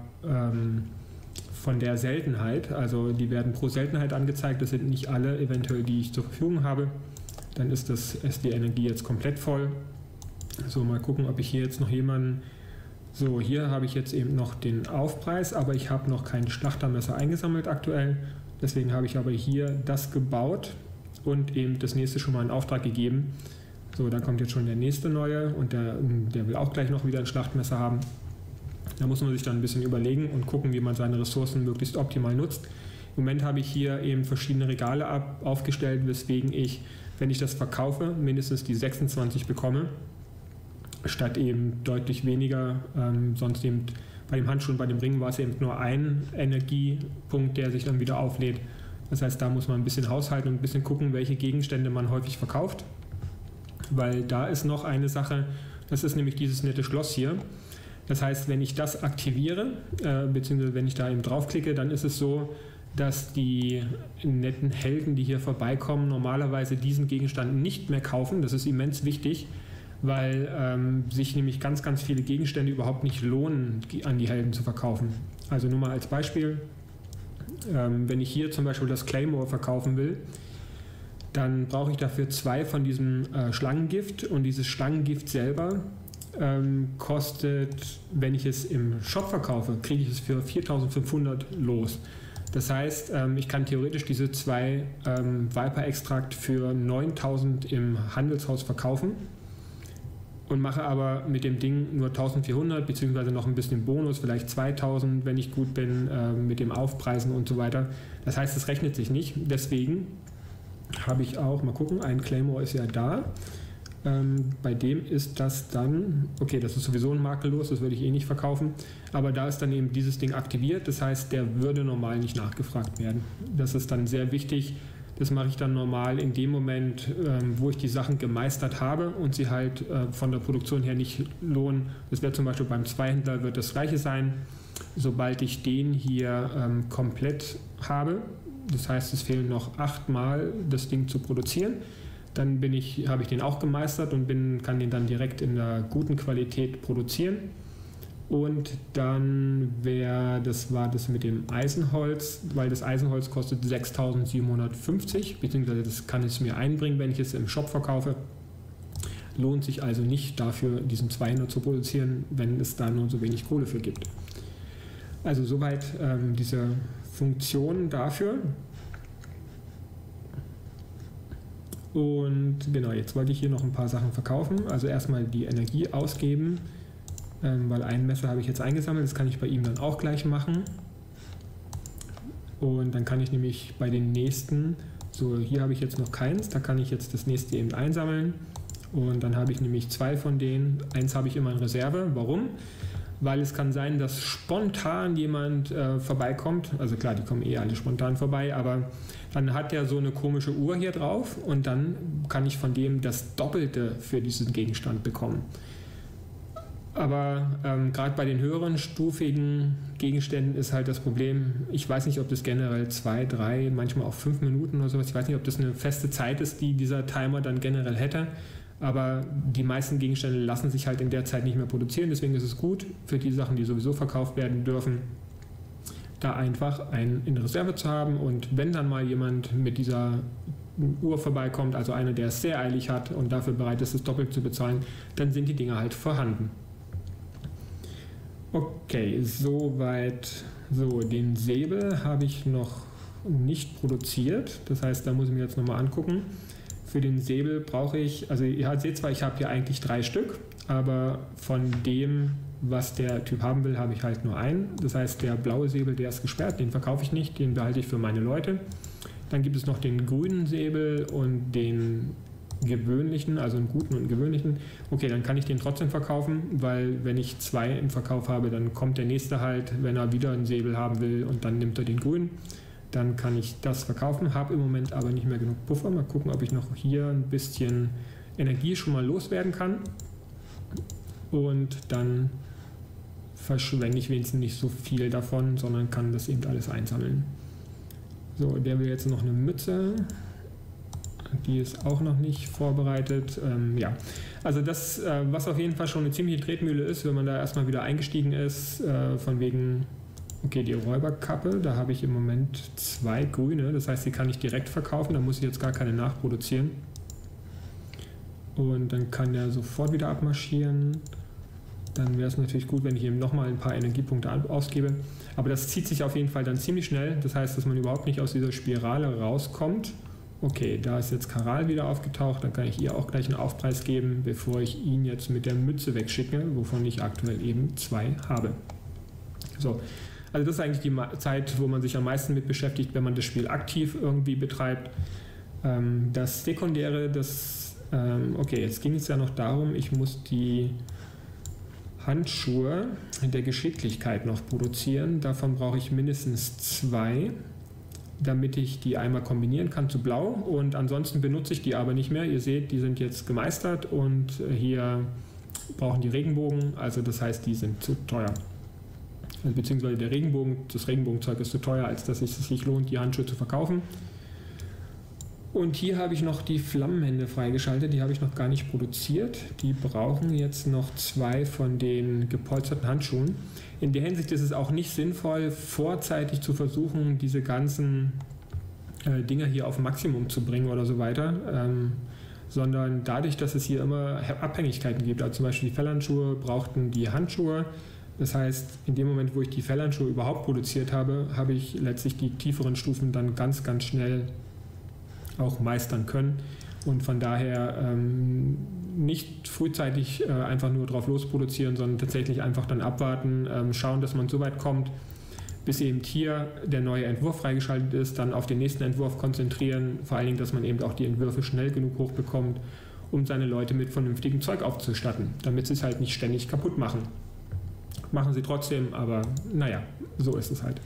[SPEAKER 1] Seltenheit, also die werden pro Seltenheit angezeigt, das sind nicht alle eventuell, die ich zur Verfügung habe. Dann ist die Energie jetzt komplett voll. So, mal gucken, ob ich hier jetzt noch jemanden... So, hier habe ich jetzt eben noch den Aufpreis, aber ich habe noch kein Schlachtermesser eingesammelt aktuell. Deswegen habe ich aber hier das gebaut und eben das nächste schon mal in Auftrag gegeben. So, da kommt jetzt schon der nächste neue und der will auch gleich noch wieder ein Schlachtmesser haben. Da muss man sich dann ein bisschen überlegen und gucken, wie man seine Ressourcen möglichst optimal nutzt. Im Moment habe ich hier eben verschiedene Regale aufgestellt, weswegen ich, wenn ich das verkaufe, mindestens die 26 bekomme, statt eben deutlich weniger. Sonst eben bei dem Handschuh und bei dem Ring war es eben nur ein Energiepunkt, der sich dann wieder auflädt. Das heißt, da muss man ein bisschen haushalten und ein bisschen gucken, welche Gegenstände man häufig verkauft. Weil da ist noch eine Sache, das ist nämlich dieses nette Schloss hier. Das heißt, wenn ich das aktiviere, beziehungsweise wenn ich da eben draufklicke, dann ist es so, dass die netten Helden, die hier vorbeikommen, normalerweise diesen Gegenstand nicht mehr kaufen. Das ist immens wichtig, weil sich nämlich ganz, ganz viele Gegenstände überhaupt nicht lohnen, an die Helden zu verkaufen. Also nur mal als Beispiel, wenn ich hier zum Beispiel das Claymore verkaufen will, dann brauche ich dafür 2 von diesem Schlangengift und dieses Schlangengift selber kostet, wenn ich es im Shop verkaufe, kriege ich es für 4.500 los. Das heißt, ich kann theoretisch diese 2 Viper-Extrakt für 9.000 im Handelshaus verkaufen und mache aber mit dem Ding nur 1.400 beziehungsweise noch ein bisschen Bonus, vielleicht 2.000, wenn ich gut bin, mit dem Aufpreisen und so weiter. Das heißt, es rechnet sich nicht. Deswegen habe ich auch, mal gucken, ein Claymore ist ja da. Bei dem ist das dann, okay, das ist sowieso ein makellos, das würde ich eh nicht verkaufen, aber da ist dann eben dieses Ding aktiviert, das heißt, der würde normal nicht nachgefragt werden. Das ist dann sehr wichtig, das mache ich dann normal in dem Moment, wo ich die Sachen gemeistert habe und sie halt von der Produktion her nicht lohnen. Das wäre zum Beispiel beim Zweihändler wird das gleiche sein, sobald ich den hier komplett habe, das heißt, es fehlen noch 8 Mal das Ding zu produzieren. Dann habe ich den auch gemeistert und kann den dann direkt in einer guten Qualität produzieren. Und dann war das mit dem Eisenholz, weil das Eisenholz kostet 6.750, beziehungsweise das kann es mir einbringen, wenn ich es im Shop verkaufe. Lohnt sich also nicht dafür, diesen 200 zu produzieren, wenn es da nur so wenig Kohle für gibt. Also soweit diese Funktion dafür. Und genau, jetzt wollte ich hier noch ein paar Sachen verkaufen. Also erstmal die Energie ausgeben, weil ein Messer habe ich jetzt eingesammelt. Das kann ich bei ihm dann auch gleich machen. Und dann kann ich nämlich bei den nächsten, so hier habe ich jetzt noch keins, da kann ich jetzt das nächste eben einsammeln. Und dann habe ich nämlich 2 von denen. Eins habe ich immer in Reserve. Warum? weil es kann sein, dass spontan jemand vorbeikommt. Also klar, die kommen eh alle spontan vorbei, aber dann hat er so eine komische Uhr hier drauf und dann kann ich von dem das Doppelte für diesen Gegenstand bekommen. Aber gerade bei den höheren stufigen Gegenständen ist halt das Problem, ich weiß nicht, ob das generell 2, 3, manchmal auch 5 Minuten oder sowas, ich weiß nicht, ob das eine feste Zeit ist, die dieser Timer dann generell hätte, aber die meisten Gegenstände lassen sich halt in der Zeit nicht mehr produzieren, deswegen ist es gut für die Sachen, die sowieso verkauft werden dürfen, da einfach einen in Reserve zu haben, und wenn dann mal jemand mit dieser Uhr vorbeikommt, also einer, der es sehr eilig hat und dafür bereit ist, das doppelt zu bezahlen, dann sind die Dinger halt vorhanden. Okay, soweit. So, den Säbel habe ich noch nicht produziert. Das heißt, da muss ich mir jetzt nochmal angucken. Für den Säbel brauche ich, also ihr seht zwar, ich habe hier eigentlich 3 Stück, aber von dem, was der Typ haben will, habe ich halt nur einen. Das heißt, der blaue Säbel, der ist gesperrt, den verkaufe ich nicht, den behalte ich für meine Leute. Dann gibt es noch den grünen Säbel und den gewöhnlichen, also einen guten und einen gewöhnlichen. Okay, dann kann ich den trotzdem verkaufen, weil wenn ich 2 im Verkauf habe, dann kommt der nächste halt, wenn er wieder einen Säbel haben will, und dann nimmt er den grünen. Dann kann ich das verkaufen, habe im Moment aber nicht mehr genug Puffer. Mal gucken, ob ich noch hier ein bisschen Energie schon mal loswerden kann. Und dann verschwende ich wenigstens nicht so viel davon, sondern kann das eben alles einsammeln. So, der will jetzt noch eine Mütze. Die ist auch noch nicht vorbereitet. Ja, also das, was auf jeden Fall schon eine ziemliche Tretmühle ist, wenn man da erstmal wieder eingestiegen ist, von wegen, okay, die Räuberkappe, da habe ich im Moment 2 grüne, das heißt, die kann ich direkt verkaufen, da muss ich jetzt gar keine nachproduzieren. Und dann kann der sofort wieder abmarschieren. Dann wäre es natürlich gut, wenn ich eben nochmal ein paar Energiepunkte ausgebe. Aber das zieht sich auf jeden Fall dann ziemlich schnell, das heißt, dass man überhaupt nicht aus dieser Spirale rauskommt. Okay, da ist jetzt Karal wieder aufgetaucht, dann kann ich ihr auch gleich einen Aufpreis geben, bevor ich ihn jetzt mit der Mütze wegschicke, wovon ich aktuell eben 2 habe. So, also das ist eigentlich die Zeit, wo man sich am meisten mit beschäftigt, wenn man das Spiel aktiv irgendwie betreibt. Das Sekundäre, okay, jetzt ging es ja noch darum, ich muss die Handschuhe der Geschicklichkeit noch produzieren. Davon brauche ich mindestens 2. Damit ich die einmal kombinieren kann zu blau, und ansonsten benutze ich die aber nicht mehr. Ihr seht, die sind jetzt gemeistert und hier brauchen die Regenbogen, also das heißt, die sind zu teuer. Also beziehungsweise das Regenbogenzeug ist zu teuer, als dass es sich lohnt, die Handschuhe zu verkaufen. Und hier habe ich noch die Flammenhände freigeschaltet, die habe ich noch gar nicht produziert. Die brauchen jetzt noch 2 von den gepolsterten Handschuhen. In der Hinsicht ist es auch nicht sinnvoll, vorzeitig zu versuchen, diese ganzen Dinger hier auf Maximum zu bringen oder so weiter, sondern dadurch, dass es hier immer Abhängigkeiten gibt. Also zum Beispiel die Fellhandschuhe brauchten die Handschuhe. Das heißt, in dem Moment, wo ich die Fellhandschuhe überhaupt produziert habe, habe ich letztlich die tieferen Stufen dann ganz, ganz schnell auch meistern können, und von daher nicht frühzeitig einfach nur drauf losproduzieren, sondern tatsächlich einfach dann abwarten, schauen, dass man so weit kommt, bis eben hier der neue Entwurf freigeschaltet ist, dann auf den nächsten Entwurf konzentrieren, vor allen Dingen, dass man eben auch die Entwürfe schnell genug hochbekommt, um seine Leute mit vernünftigem Zeug aufzustatten, damit sie es halt nicht ständig kaputt machen. Machen sie trotzdem, aber naja, so ist es halt.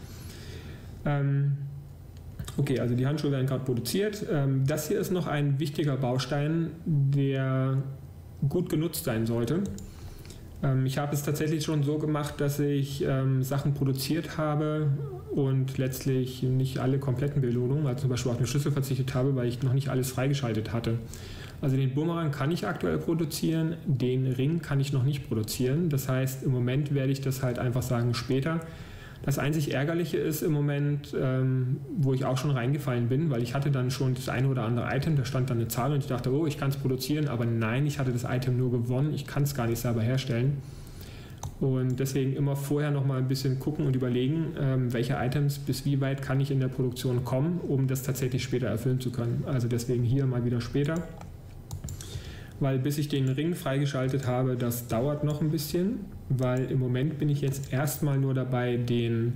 [SPEAKER 1] Okay, also die Handschuhe werden gerade produziert. Das hier ist noch ein wichtiger Baustein, der gut genutzt sein sollte. Ich habe es tatsächlich schon so gemacht, dass ich Sachen produziert habe und letztlich nicht alle kompletten Belohnungen, also zum Beispiel auf den Schlüssel verzichtet habe, weil ich noch nicht alles freigeschaltet hatte. Also den Bumerang kann ich aktuell produzieren, den Ring kann ich noch nicht produzieren. Das heißt, im Moment werde ich das halt einfach sagen, später. Das einzig Ärgerliche ist im Moment, wo ich auch schon reingefallen bin, weil ich hatte dann schon das eine oder andere Item, da stand dann eine Zahl und ich dachte, oh, ich kann es produzieren, aber nein, ich hatte das Item nur gewonnen, ich kann es gar nicht selber herstellen. Und deswegen immer vorher noch mal ein bisschen gucken und überlegen, welche Items bis wie weit kann ich in der Produktion kommen, um das tatsächlich später erfüllen zu können. Also deswegen hier mal wieder später. Weil bis ich den Ring freigeschaltet habe, das dauert noch ein bisschen, weil im Moment bin ich jetzt erstmal nur dabei, den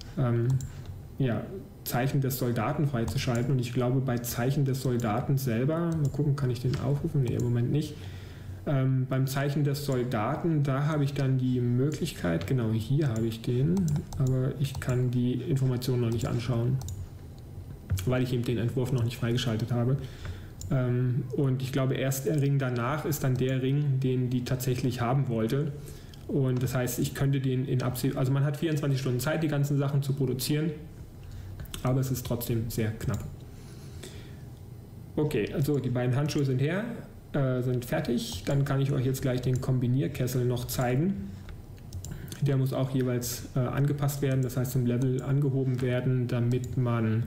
[SPEAKER 1] Zeichen des Soldaten freizuschalten, und ich glaube, bei Zeichen des Soldaten selber, mal gucken, kann ich den aufrufen? Nee, im Moment nicht. Beim Zeichen des Soldaten, da habe ich dann die Möglichkeit, genau hier habe ich den, aber ich kann die Informationen noch nicht anschauen, weil ich eben den Entwurf noch nicht freigeschaltet habe. Und ich glaube, erst der Ring danach ist dann der Ring, den die tatsächlich haben wollte. Und das heißt, ich könnte den also man hat 24 Stunden Zeit, die ganzen Sachen zu produzieren, aber es ist trotzdem sehr knapp. Okay, also die beiden Handschuhe sind sind fertig. Dann kann ich euch jetzt gleich den Kombinierkessel noch zeigen. Der muss auch jeweils angepasst werden, das heißt zum Level angehoben werden, damit man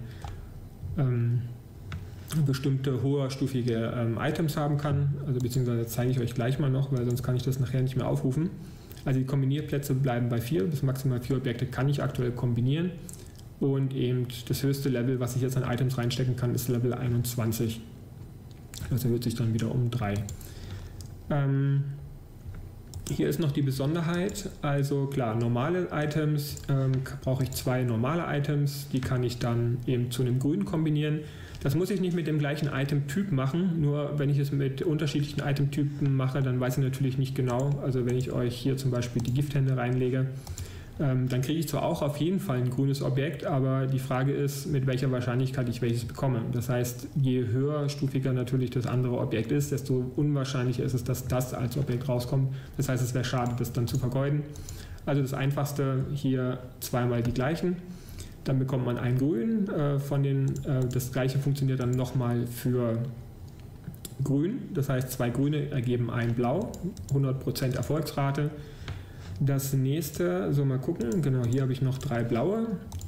[SPEAKER 1] bestimmte höherstufige Items haben kann. Also beziehungsweise zeige ich euch gleich mal noch, weil sonst kann ich das nachher nicht mehr aufrufen. Also die Kombinierplätze bleiben bei 4, bis maximal 4 Objekte kann ich aktuell kombinieren. Und eben das höchste Level, was ich jetzt an Items reinstecken kann, ist Level 21. Das erhöht sich dann wieder um 3. Hier ist noch die Besonderheit, also klar, normale Items brauche ich 2 normale Items, die kann ich dann eben zu einem grünen kombinieren. Das muss ich nicht mit dem gleichen Item-Typ machen, nur wenn ich es mit unterschiedlichen Item-Typen mache, dann weiß ich natürlich nicht genau, also wenn ich euch hier zum Beispiel die Gifthände reinlege, dann kriege ich zwar auch auf jeden Fall ein grünes Objekt, aber die Frage ist, mit welcher Wahrscheinlichkeit ich welches bekomme. Das heißt, je höherstufiger natürlich das andere Objekt ist, desto unwahrscheinlicher ist es, dass das als Objekt rauskommt. Das heißt, es wäre schade, das dann zu vergeuden. Also das Einfachste hier zweimal die gleichen. Dann bekommt man einen grün. Das gleiche funktioniert dann nochmal für grün. Das heißt, 2 grüne ergeben ein blau. 100% Erfolgsrate. Das nächste, so mal gucken, genau, hier habe ich noch 3 blaue.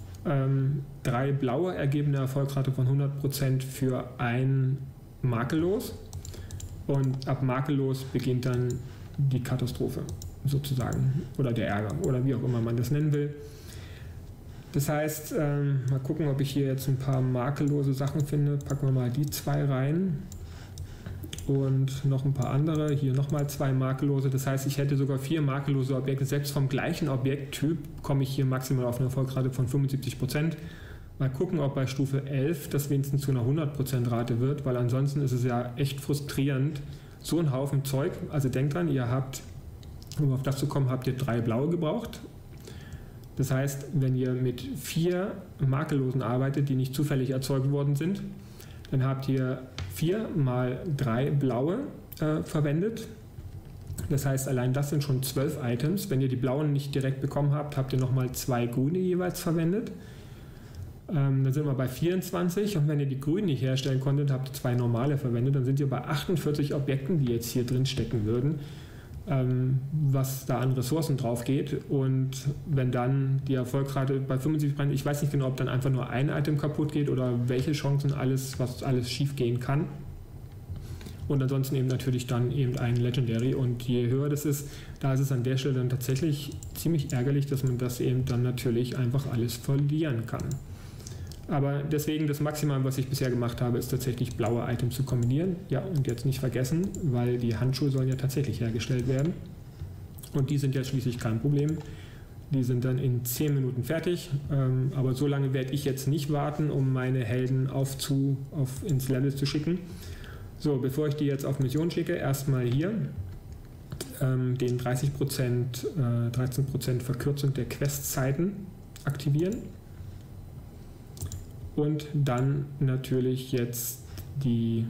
[SPEAKER 1] 3 blaue ergeben eine Erfolgsrate von 100% für ein makellos. Und ab makellos beginnt dann die Katastrophe sozusagen oder der Ärger oder wie auch immer man das nennen will. Das heißt, mal gucken, ob ich hier jetzt ein paar makellose Sachen finde. Packen wir mal die 2 rein. Und noch ein paar andere, hier nochmal 2 makellose, das heißt, ich hätte sogar 4 makellose Objekte, selbst vom gleichen Objekttyp komme ich hier maximal auf eine Erfolgsrate von 75%. Mal gucken, ob bei Stufe 11 das wenigstens zu einer 100% Rate wird, weil ansonsten ist es ja echt frustrierend, so ein Haufen Zeug, also denkt dran, ihr habt, um auf das zu kommen, habt ihr 3 blaue gebraucht. Das heißt, wenn ihr mit 4 makellosen arbeitet, die nicht zufällig erzeugt worden sind, dann habt ihr 4 mal 3 blaue verwendet. Das heißt, allein das sind schon 12 Items. Wenn ihr die blauen nicht direkt bekommen habt, habt ihr nochmal 2 grüne jeweils verwendet. Dann sind wir bei 24 und wenn ihr die grünen nicht herstellen konntet, habt ihr 2 normale verwendet. Dann sind ihr bei 48 Objekten, die jetzt hier drin stecken würden, was da an Ressourcen drauf geht. Und wenn dann die Erfolgsrate bei 75 brennt, ich weiß nicht genau, ob dann einfach nur ein Item kaputt geht oder welche Chancen was alles schief gehen kann. Und ansonsten eben natürlich dann eben ein Legendary. Und je höher das ist, da ist es an der Stelle dann tatsächlich ziemlich ärgerlich, dass man das eben dann natürlich einfach alles verlieren kann. Aber deswegen das Maximum, was ich bisher gemacht habe, ist tatsächlich blaue Items zu kombinieren. Ja, und jetzt nicht vergessen, weil die Handschuhe sollen ja tatsächlich hergestellt werden. Und die sind ja schließlich kein Problem. Die sind dann in 10 Minuten fertig. Aber so lange werde ich jetzt nicht warten, um meine Helden ins Level zu schicken. So, bevor ich die jetzt auf Mission schicke, erstmal hier den 13% Verkürzung der Questzeiten aktivieren. Und dann natürlich jetzt die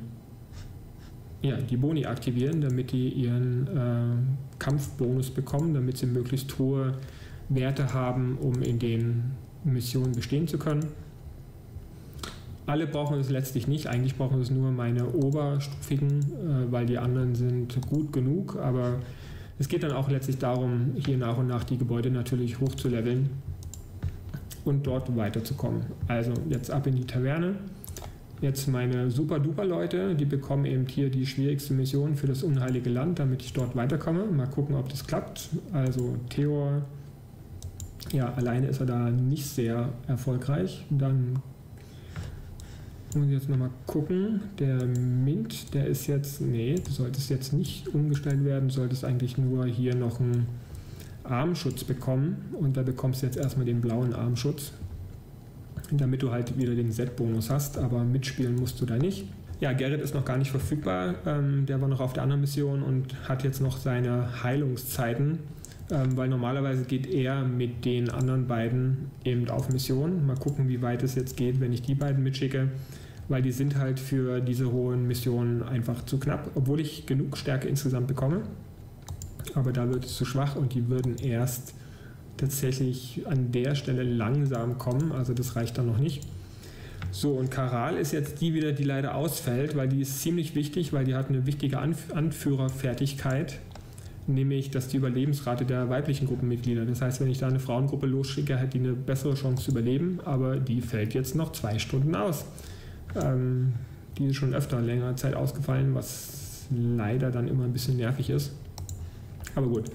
[SPEAKER 1] Boni aktivieren, damit die ihren Kampfbonus bekommen, damit sie möglichst hohe Werte haben, um in den Missionen bestehen zu können. Alle brauchen es letztlich nicht, eigentlich brauchen es nur meine oberstufigen, weil die anderen sind gut genug, aber es geht dann auch letztlich darum, hier nach und nach die Gebäude natürlich hochzuleveln und dort weiterzukommen. Also jetzt ab in die Taverne. Jetzt meine super-duper Leute, die bekommen eben hier die schwierigste Mission für das unheilige Land, damit ich dort weiterkomme. Mal gucken, ob das klappt. Also Theor, ja, alleine ist er da nicht sehr erfolgreich. Dann muss ich jetzt nochmal gucken. Der Mint, der ist jetzt, nee, du solltest jetzt nicht umgestellt werden, du solltest eigentlich nur hier noch einen Armschutz bekommen und da bekommst du jetzt erstmal den blauen Armschutz, damit du halt wieder den Set-Bonus hast, aber mitspielen musst du da nicht. Ja, Gerrit ist noch gar nicht verfügbar. Der war noch auf der anderen Mission und hat jetzt noch seine Heilungszeiten, weil normalerweise geht er mit den anderen beiden eben auf Mission. Mal gucken, wie weit es jetzt geht, wenn ich die beiden mitschicke, weil die sind halt für diese hohen Missionen einfach zu knapp, obwohl ich genug Stärke insgesamt bekomme. Aber da wird es zu schwach und die würden erst tatsächlich an der Stelle langsam kommen, also das reicht dann noch nicht. So, und Karal ist jetzt die wieder, die leider ausfällt, weil die ist ziemlich wichtig, weil die hat eine wichtige Anführerfertigkeit, nämlich dass die Überlebensrate der weiblichen Gruppenmitglieder. Das heißt, wenn ich da eine Frauengruppe losschicke, hat die eine bessere Chance zu überleben, aber die fällt jetzt noch 2 Stunden aus. Die ist schon öfter längere Zeit ausgefallen, was leider dann immer ein bisschen nervig ist. Aber gut.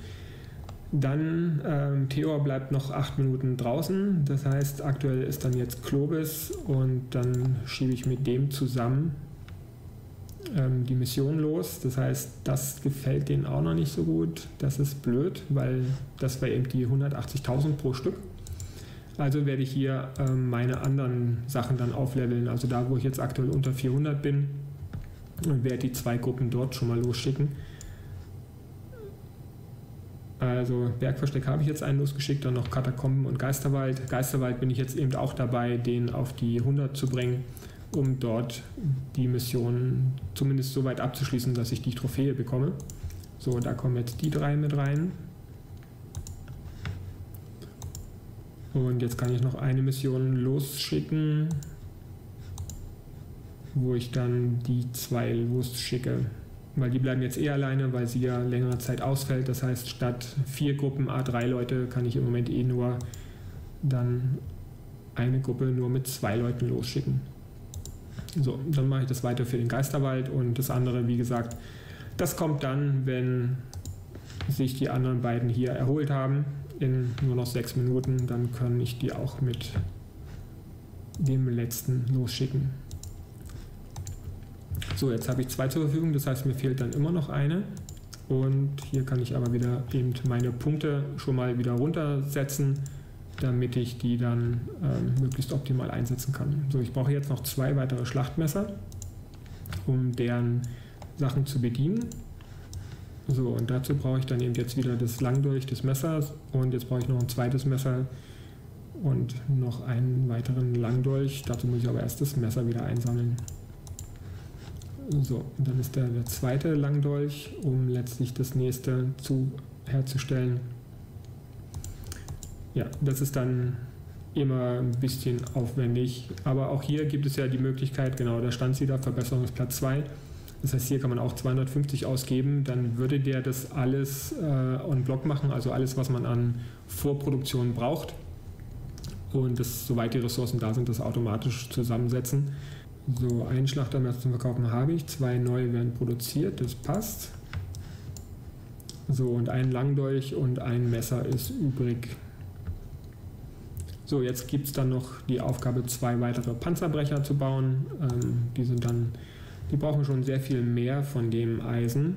[SPEAKER 1] Dann Theor bleibt noch 8 Minuten draußen, das heißt aktuell ist dann jetzt Clovis und dann schiebe ich mit dem zusammen die Mission los. Das heißt, das gefällt denen auch noch nicht so gut, das ist blöd, weil das wäre eben die 180.000 pro Stück. Also werde ich hier meine anderen Sachen dann aufleveln, also da wo ich jetzt aktuell unter 400 bin, und werde die 2 Gruppen dort schon mal losschicken. Also Bergversteck habe ich jetzt einen losgeschickt, dann noch Katakomben und Geisterwald. Geisterwald bin ich jetzt eben auch dabei, den auf die 100 zu bringen, um dort die Mission zumindest so weit abzuschließen, dass ich die Trophäe bekomme. So, da kommen jetzt die 3 mit rein. Und jetzt kann ich noch eine Mission losschicken, wo ich dann die 2 losschicke. Weil die bleiben jetzt alleine, weil sie ja längere Zeit ausfällt. Das heißt, statt 4 Gruppen A3 Leute kann ich im Moment nur dann eine Gruppe nur mit 2 Leuten losschicken. So, dann mache ich das weiter für den Geisterwald und das andere, wie gesagt, das kommt dann, wenn sich die anderen beiden hier erholt haben, in nur noch 6 Minuten, dann kann ich die auch mit dem letzten losschicken. So, jetzt habe ich 2 zur Verfügung, das heißt, mir fehlt dann immer noch eine. Und hier kann ich aber wieder eben meine Punkte schon mal wieder runtersetzen, damit ich die dann möglichst optimal einsetzen kann. So, ich brauche jetzt noch 2 weitere Schlachtmesser, um deren Sachen zu bedienen. So, und dazu brauche ich dann eben jetzt wieder das Langdolch des Messers und jetzt brauche ich noch ein zweites Messer und noch einen weiteren Langdolch. Dazu muss ich aber erst das Messer wieder einsammeln. So, und dann ist der zweite Langdolch, um letztlich das nächste herzustellen. Ja, das ist dann immer ein bisschen aufwendig, aber auch hier gibt es ja die Möglichkeit, genau, da stand sie da, Verbesserungsplatz 2. Das heißt, hier kann man auch 250 ausgeben, dann würde der das alles on Block machen, also alles, was man an Vorproduktion braucht und das, soweit die Ressourcen da sind, das automatisch zusammensetzen. So, einen Schlachtermesser zum Verkaufen habe ich, 2 neue werden produziert, das passt. So, und ein Langdolch und ein Messer ist übrig. So, jetzt gibt es dann noch die Aufgabe, 2 weitere Panzerbrecher zu bauen. Die brauchen schon sehr viel mehr von dem Eisen.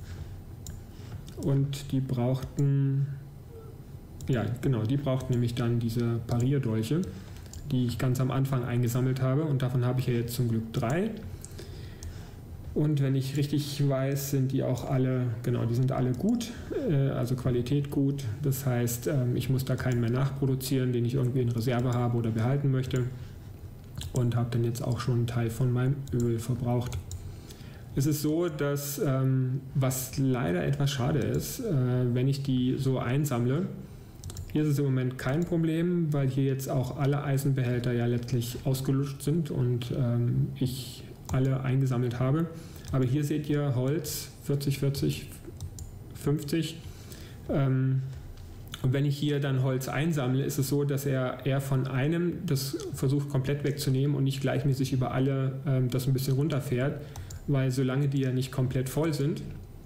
[SPEAKER 1] Und die brauchten, ja genau, die brauchten nämlich dann diese Parierdolche, die ich ganz am Anfang eingesammelt habe, und davon habe ich ja jetzt zum Glück 3. Und wenn ich richtig weiß, sind die auch alle, genau, die sind alle gut, also Qualität gut. Das heißt, ich muss da keinen mehr nachproduzieren, den ich irgendwie in Reserve habe oder behalten möchte, und habe dann jetzt auch schon einen Teil von meinem Öl verbraucht. Es ist so, dass, was leider etwas schade ist, wenn ich die so einsammle, hier ist es im Moment kein Problem, weil hier jetzt auch alle Eisenbehälter ja letztlich ausgelutscht sind und ich alle eingesammelt habe. Aber hier seht ihr Holz 40, 40, 50. Und wenn ich hier dann Holz einsammle, ist es so, dass er eher von einem das versucht komplett wegzunehmen und nicht gleichmäßig über alle das ein bisschen runterfährt, weil solange die ja nicht komplett voll sind,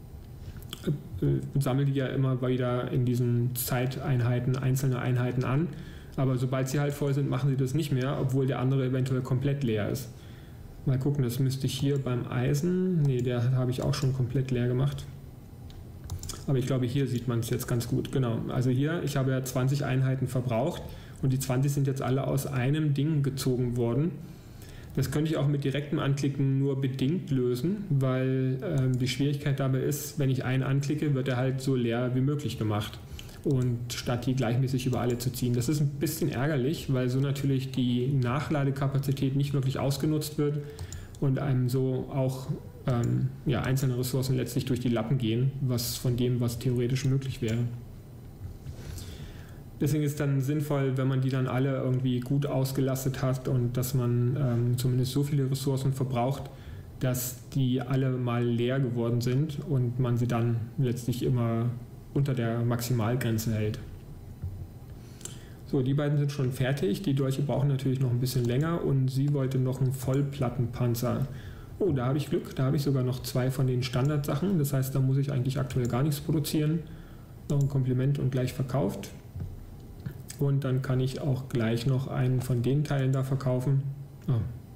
[SPEAKER 1] sammle die ja immer wieder in diesen Zeiteinheiten einzelne Einheiten an, aber sobald sie halt voll sind, machen sie das nicht mehr, obwohl der andere eventuell komplett leer ist. Mal gucken, das müsste ich hier beim Eisen, ne, der habe ich auch schon komplett leer gemacht, aber ich glaube, hier sieht man es jetzt ganz gut, genau. Also hier, ich habe ja 20 Einheiten verbraucht und die 20 sind jetzt alle aus einem Ding gezogen worden. Das könnte ich auch mit direktem Anklicken nur bedingt lösen, weil die Schwierigkeit dabei ist, wenn ich einen anklicke, wird er halt so leer wie möglich gemacht. Und statt die gleichmäßig über alle zu ziehen. Das ist ein bisschen ärgerlich, weil so natürlich die Nachladekapazität nicht wirklich ausgenutzt wird und einem so auch einzelne Ressourcen letztlich durch die Lappen gehen, was von dem, was theoretisch möglich wäre. Deswegen ist es dann sinnvoll, wenn man die dann alle irgendwie gut ausgelastet hat und dass man zumindest so viele Ressourcen verbraucht, dass die alle mal leer geworden sind und man sie dann letztlich immer unter der Maximalgrenze hält. So, die beiden sind schon fertig. Die Dolche brauchen natürlich noch ein bisschen länger und sie wollte noch einen Vollplattenpanzer. Oh, da habe ich Glück. Da habe ich sogar noch 2 von den Standardsachen. Das heißt, da muss ich eigentlich aktuell gar nichts produzieren. Noch ein Kompliment und gleich verkauft. Und dann kann ich auch gleich noch einen von den Teilen da verkaufen. Oh.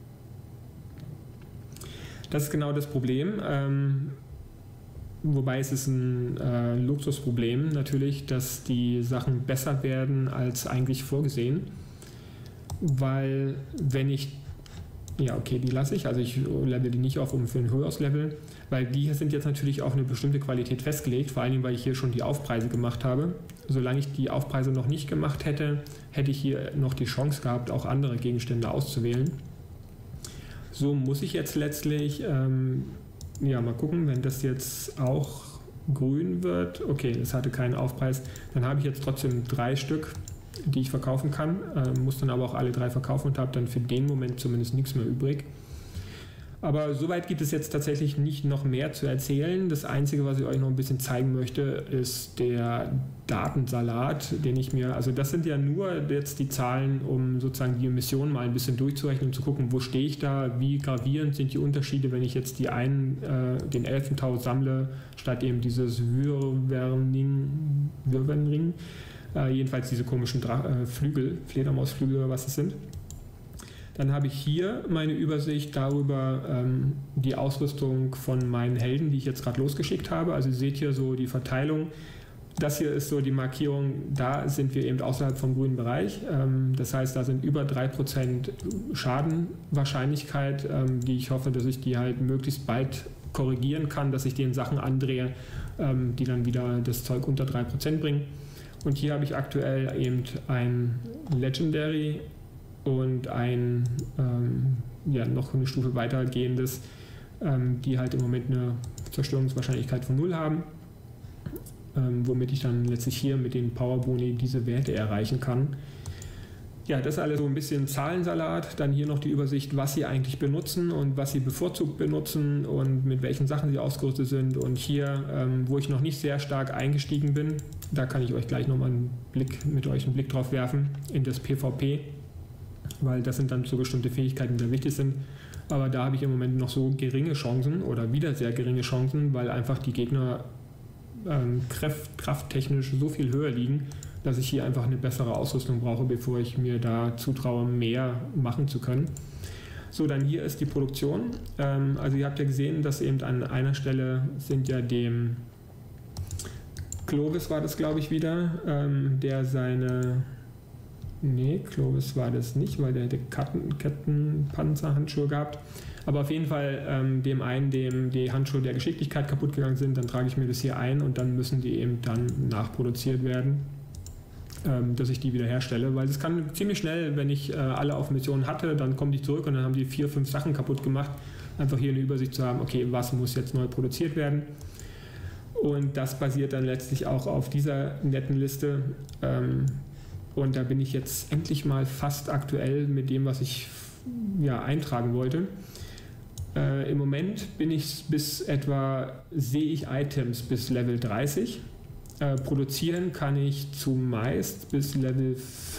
[SPEAKER 1] Das ist genau das Problem. Wobei es ist ein Luxusproblem natürlich, dass die Sachen besser werden als eigentlich vorgesehen. Weil wenn ich, ja okay, die lasse ich, also ich level die nicht auf für ein höheres Level, weil die sind jetzt natürlich auf eine bestimmte Qualität festgelegt, vor allem weil ich hier schon die Aufpreise gemacht habe. Solange ich die Aufpreise noch nicht gemacht hätte, hätte ich hier noch die Chance gehabt, auch andere Gegenstände auszuwählen. So muss ich jetzt letztlich mal gucken, wenn das jetzt auch grün wird. Okay, es hatte keinen Aufpreis. Dann habe ich jetzt trotzdem 3 Stück, die ich verkaufen kann. Muss dann aber auch alle 3 verkaufen und habe dann für den Moment zumindest nichts mehr übrig. Aber soweit gibt es jetzt tatsächlich nicht noch mehr zu erzählen. Das Einzige, was ich euch noch ein bisschen zeigen möchte, ist der Datensalat, den ich mir, also das sind ja nur jetzt die Zahlen, um sozusagen die Emissionen mal ein bisschen durchzurechnen und zu gucken, wo stehe ich da, wie gravierend sind die Unterschiede, wenn ich jetzt den Elfentau sammle, statt eben dieses Würvenring, jedenfalls diese komischen Flügel, Fledermausflügel oder was es sind. Dann habe ich hier meine Übersicht darüber, die Ausrüstung von meinen Helden, die ich jetzt gerade losgeschickt habe. Also ihr seht hier so die Verteilung. Das hier ist so die Markierung, da sind wir eben außerhalb vom grünen Bereich. Das heißt, da sind über 3% Schadenwahrscheinlichkeit, die ich hoffe, dass ich die halt möglichst bald korrigieren kann, dass ich den Sachen andrehe, die dann wieder das Zeug unter 3% bringen. Und hier habe ich aktuell eben ein Legendary und ein noch eine Stufe weitergehendes, die halt im Moment eine Zerstörungswahrscheinlichkeit von 0 haben, womit ich dann letztlich hier mit den Powerboni diese Werte erreichen kann. Ja, das ist alles so ein bisschen Zahlensalat, dann hier noch die Übersicht, was Sie eigentlich benutzen und was Sie bevorzugt benutzen und mit welchen Sachen Sie ausgerüstet sind. Und hier, wo ich noch nicht sehr stark eingestiegen bin, da kann ich euch gleich nochmal einen Blick drauf werfen in das PvP. Weil das sind dann so bestimmte Fähigkeiten, die wichtig sind. Aber da habe ich im Moment noch so geringe Chancen oder wieder sehr geringe Chancen, weil einfach die Gegner krafttechnisch so viel höher liegen, dass ich hier einfach eine bessere Ausrüstung brauche, bevor ich mir da zutraue, mehr machen zu können. So, dann hier ist die Produktion. Also ihr habt ja gesehen, dass eben an einer Stelle sind ja dem Clovis war das, glaube ich, wieder, der seine... Nee, Clovis war das nicht, weil der hätte Kettenpanzerhandschuhe gehabt. Aber auf jeden Fall dem einen, dem die Handschuhe der Geschicklichkeit kaputt gegangen sind, dann trage ich mir das hier ein und dann müssen die eben dann nachproduziert werden, dass ich die wieder herstelle. Weil es kann ziemlich schnell, wenn ich alle auf Missionen hatte, dann kommen die zurück und dann haben die 4, 5 Sachen kaputt gemacht. Einfach hier eine Übersicht zu haben, okay, was muss jetzt neu produziert werden. Und das basiert dann letztlich auch auf dieser netten Liste. Und da bin ich jetzt endlich mal fast aktuell mit dem, was ich eintragen wollte. Im Moment bin ich sehe ich Items bis Level 30. Produzieren kann ich zumeist bis Level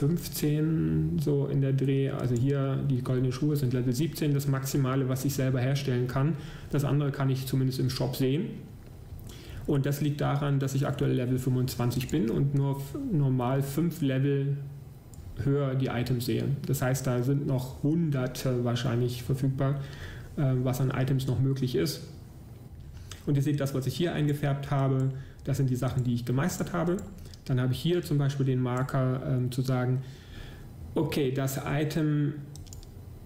[SPEAKER 1] 15, so in der Dreh. Also hier die goldenen Schuhe sind Level 17, das Maximale, was ich selber herstellen kann. Das andere kann ich zumindest im Shop sehen. Und das liegt daran, dass ich aktuell Level 25 bin und nur normal 5 Level höher die Items sehe. Das heißt, da sind noch Hunderte wahrscheinlich verfügbar, was an Items noch möglich ist. Und ihr seht das, was ich hier eingefärbt habe, das sind die Sachen, die ich gemeistert habe. Dann habe ich hier zum Beispiel den Marker zu sagen, okay, das Item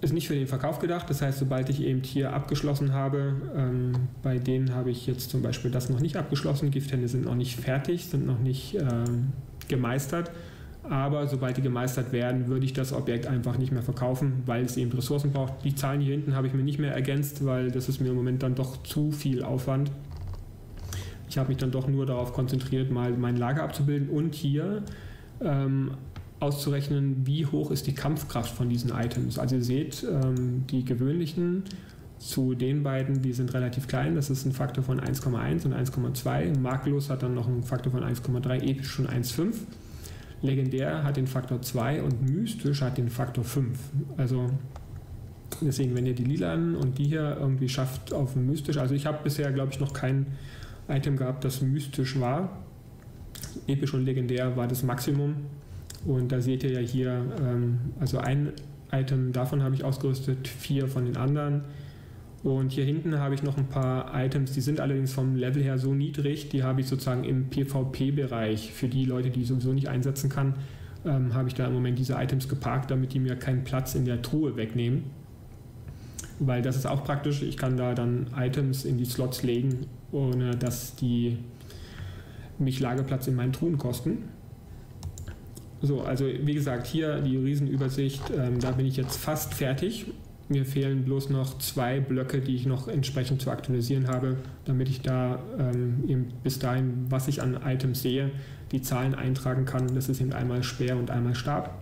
[SPEAKER 1] ist nicht für den Verkauf gedacht. Das heißt, sobald ich eben hier abgeschlossen habe, bei denen habe ich jetzt zum Beispiel das noch nicht abgeschlossen. Gifthände sind noch nicht fertig, sind noch nicht gemeistert. Aber sobald die gemeistert werden, würde ich das Objekt einfach nicht mehr verkaufen, weil es eben Ressourcen braucht. Die Zahlen hier hinten habe ich mir nicht mehr ergänzt, weil das ist mir im Moment dann doch zu viel Aufwand. Ich habe mich dann doch nur darauf konzentriert, mal mein Lager abzubilden und hier auszurechnen, wie hoch ist die Kampfkraft von diesen Items. Also ihr seht, die gewöhnlichen zu den beiden, die sind relativ klein. Das ist ein Faktor von 1,1 und 1,2. Makellos hat dann noch einen Faktor von 1,3, episch schon 1,5. Legendär hat den Faktor 2 und mystisch hat den Faktor 5. Also deswegen, wenn ihr die lilanen und die hier irgendwie schafft auf mystisch, also ich habe bisher, glaube ich, noch kein Item gehabt, das mystisch war. Episch und legendär war das Maximum. Und da seht ihr ja hier, also ein Item davon habe ich ausgerüstet, 4 von den anderen. Und hier hinten habe ich noch ein paar Items, die sind allerdings vom Level her so niedrig, die habe ich sozusagen im PvP-Bereich. Für die Leute, die ich sowieso nicht einsetzen kann, habe ich da im Moment diese Items geparkt, damit die mir keinen Platz in der Truhe wegnehmen. Weil das ist auch praktisch, ich kann da dann Items in die Slots legen, ohne dass die mich Lagerplatz in meinen Truhen kosten. So, also wie gesagt, hier die Riesenübersicht, da bin ich jetzt fast fertig. Mir fehlen bloß noch 2 Blöcke, die ich noch entsprechend zu aktualisieren habe, damit ich da eben bis dahin, was ich an Items sehe, die Zahlen eintragen kann. Das ist eben einmal Speer und einmal Stab.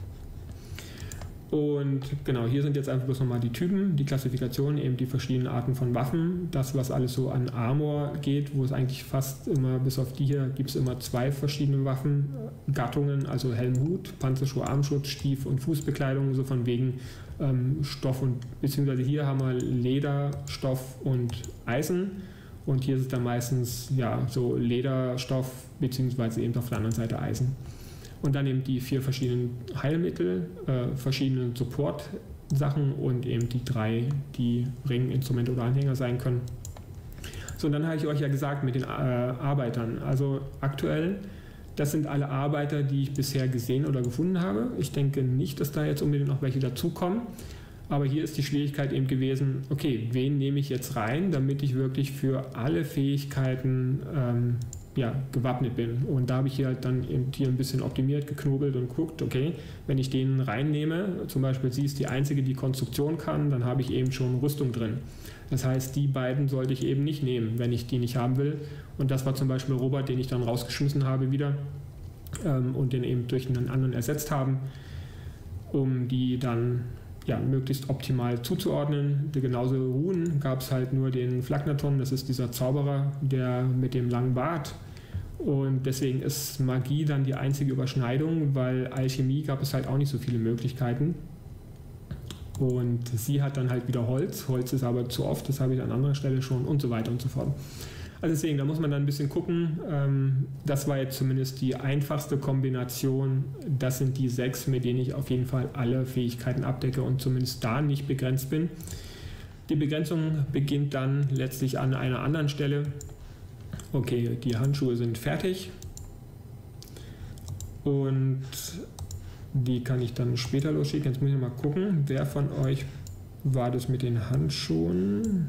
[SPEAKER 1] Und genau, hier sind jetzt einfach bloß nochmal die Typen, die Klassifikationen, eben die verschiedenen Arten von Waffen. Das, was alles so an Armor geht, wo es eigentlich fast immer, bis auf die hier, gibt es immer 2 verschiedene Waffengattungen, also Helm, Hut, Panzerschuhe, Armschutz, Stief- und Fußbekleidung, so von wegen Stoff und, beziehungsweise hier haben wir Leder, Stoff und Eisen. Und hier ist es dann meistens ja, so Lederstoff, beziehungsweise eben auf der anderen Seite Eisen. Und dann eben die 4 verschiedenen Heilmittel, verschiedene Support-Sachen und eben die 3, die Ringinstrumente oder Anhänger sein können. So, und dann habe ich euch ja gesagt mit den Arbeitern. Also aktuell, das sind alle Arbeiter, die ich bisher gesehen oder gefunden habe. Ich denke nicht, dass da jetzt unbedingt noch welche dazukommen. Aber hier ist die Schwierigkeit eben gewesen, okay, wen nehme ich jetzt rein, damit ich wirklich für alle Fähigkeiten gewappnet bin. Und da habe ich hier halt dann eben hier ein bisschen optimiert, geknobelt und geguckt, okay, wenn ich den reinnehme, zum Beispiel sie ist die einzige, die Konstruktion kann, dann habe ich eben schon Rüstung drin. Das heißt, die beiden sollte ich eben nicht nehmen, wenn ich die nicht haben will. Und das war zum Beispiel Robert, den ich dann rausgeschmissen habe wieder und den eben durch einen anderen ersetzt haben, um die dann ja, möglichst optimal zuzuordnen. Genauso Ruhen gab es halt nur den Flagnaton, das ist dieser Zauberer, der mit dem langen Bart. Und deswegen ist Magie dann die einzige Überschneidung, weil Alchemie gab es halt auch nicht so viele Möglichkeiten. Und sie hat dann halt wieder Holz. Holz ist aber zu oft, das habe ich an anderer Stelle schon und so weiter und so fort. Also deswegen, da muss man dann ein bisschen gucken. Das war jetzt zumindest die einfachste Kombination. Das sind die 6, mit denen ich auf jeden Fall alle Fähigkeiten abdecke und zumindest da nicht begrenzt bin. Die Begrenzung beginnt dann letztlich an einer anderen Stelle. Okay, die Handschuhe sind fertig. Und die kann ich dann später losschicken. Jetzt muss ich mal gucken, wer von euch war das mit den Handschuhen?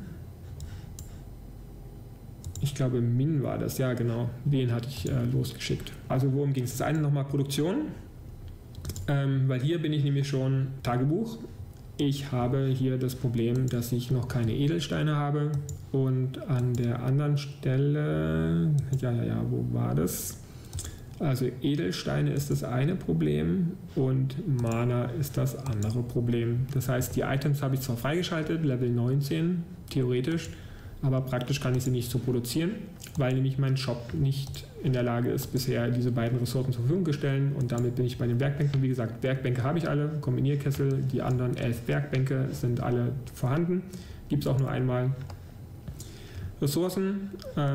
[SPEAKER 1] Ich glaube, Min war das, ja genau, den hatte ich losgeschickt. Also worum ging es? Das eine nochmal Produktion, weil hier bin ich nämlich schon Tagebuch. Ich habe hier das Problem, dass ich noch keine Edelsteine habe und an der anderen Stelle, wo war das? Also Edelsteine ist das eine Problem und Mana ist das andere Problem. Das heißt, die Items habe ich zwar freigeschaltet, Level 19, theoretisch, aber praktisch kann ich sie nicht so produzieren, weil nämlich mein Shop nicht in der Lage ist, bisher diese beiden Ressourcen zur Verfügung zu stellen. Und damit bin ich bei den Werkbänken. Wie gesagt, Werkbänke habe ich alle, Kombinierkessel, die anderen 11 Werkbänke sind alle vorhanden. Gibt es auch nur einmal. Ressourcen,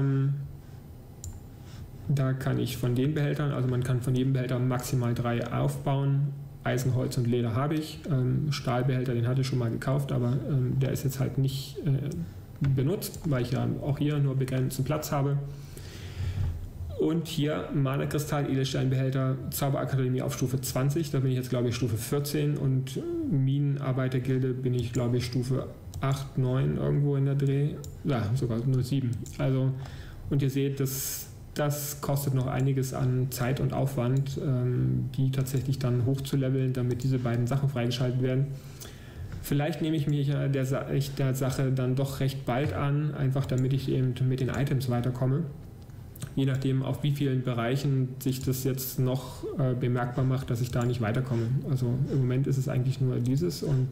[SPEAKER 1] da kann ich von den Behältern, also man kann von jedem Behälter maximal 3 aufbauen. Eisen, Holz und Leder habe ich. Stahlbehälter, den hatte ich schon mal gekauft, aber der ist jetzt halt nicht benutzt, weil ich ja auch hier nur begrenzten Platz habe. Und hier Mana-Kristall, Edelsteinbehälter, Zauberakademie auf Stufe 20, da bin ich jetzt glaube ich Stufe 14 und Minenarbeitergilde bin ich glaube ich Stufe 8, 9 irgendwo in der Dreh, ja sogar nur 7. Also, und ihr seht, das kostet noch einiges an Zeit und Aufwand, die tatsächlich dann hochzuleveln, damit diese beiden Sachen freigeschaltet werden. Vielleicht nehme ich mich der Sache dann doch recht bald an, einfach damit ich eben mit den Items weiterkomme. Je nachdem, auf wie vielen Bereichen sich das jetzt noch bemerkbar macht, dass ich da nicht weiterkomme. Also im Moment ist es eigentlich nur dieses und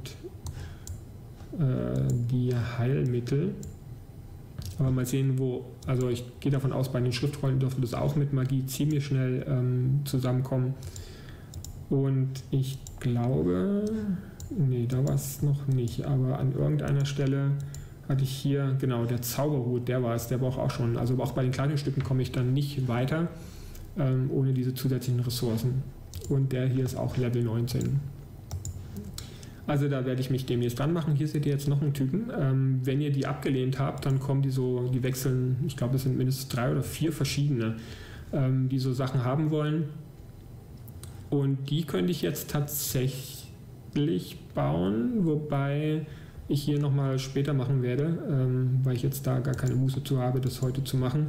[SPEAKER 1] die Heilmittel. Aber mal sehen, also ich gehe davon aus, bei den Schriftrollen dürfte das auch mit Magie ziemlich schnell zusammenkommen. Und ich glaube, nee, da war es noch nicht, aber an irgendeiner Stelle hatte ich hier, genau, der Zauberhut, der war es, der braucht auch schon. Also auch bei den Kleidungsstücken komme ich dann nicht weiter, ohne diese zusätzlichen Ressourcen. Und der hier ist auch Level 19. Also da werde ich mich demnächst dran machen. Hier seht ihr jetzt noch einen Typen. Wenn ihr die abgelehnt habt, dann kommen die wechseln, ich glaube es sind mindestens 3 oder 4 verschiedene, die so Sachen haben wollen. Und die könnte ich jetzt tatsächlich bauen, wobei ich hier nochmal später machen werde, weil ich jetzt da gar keine Muße zu habe, das heute zu machen.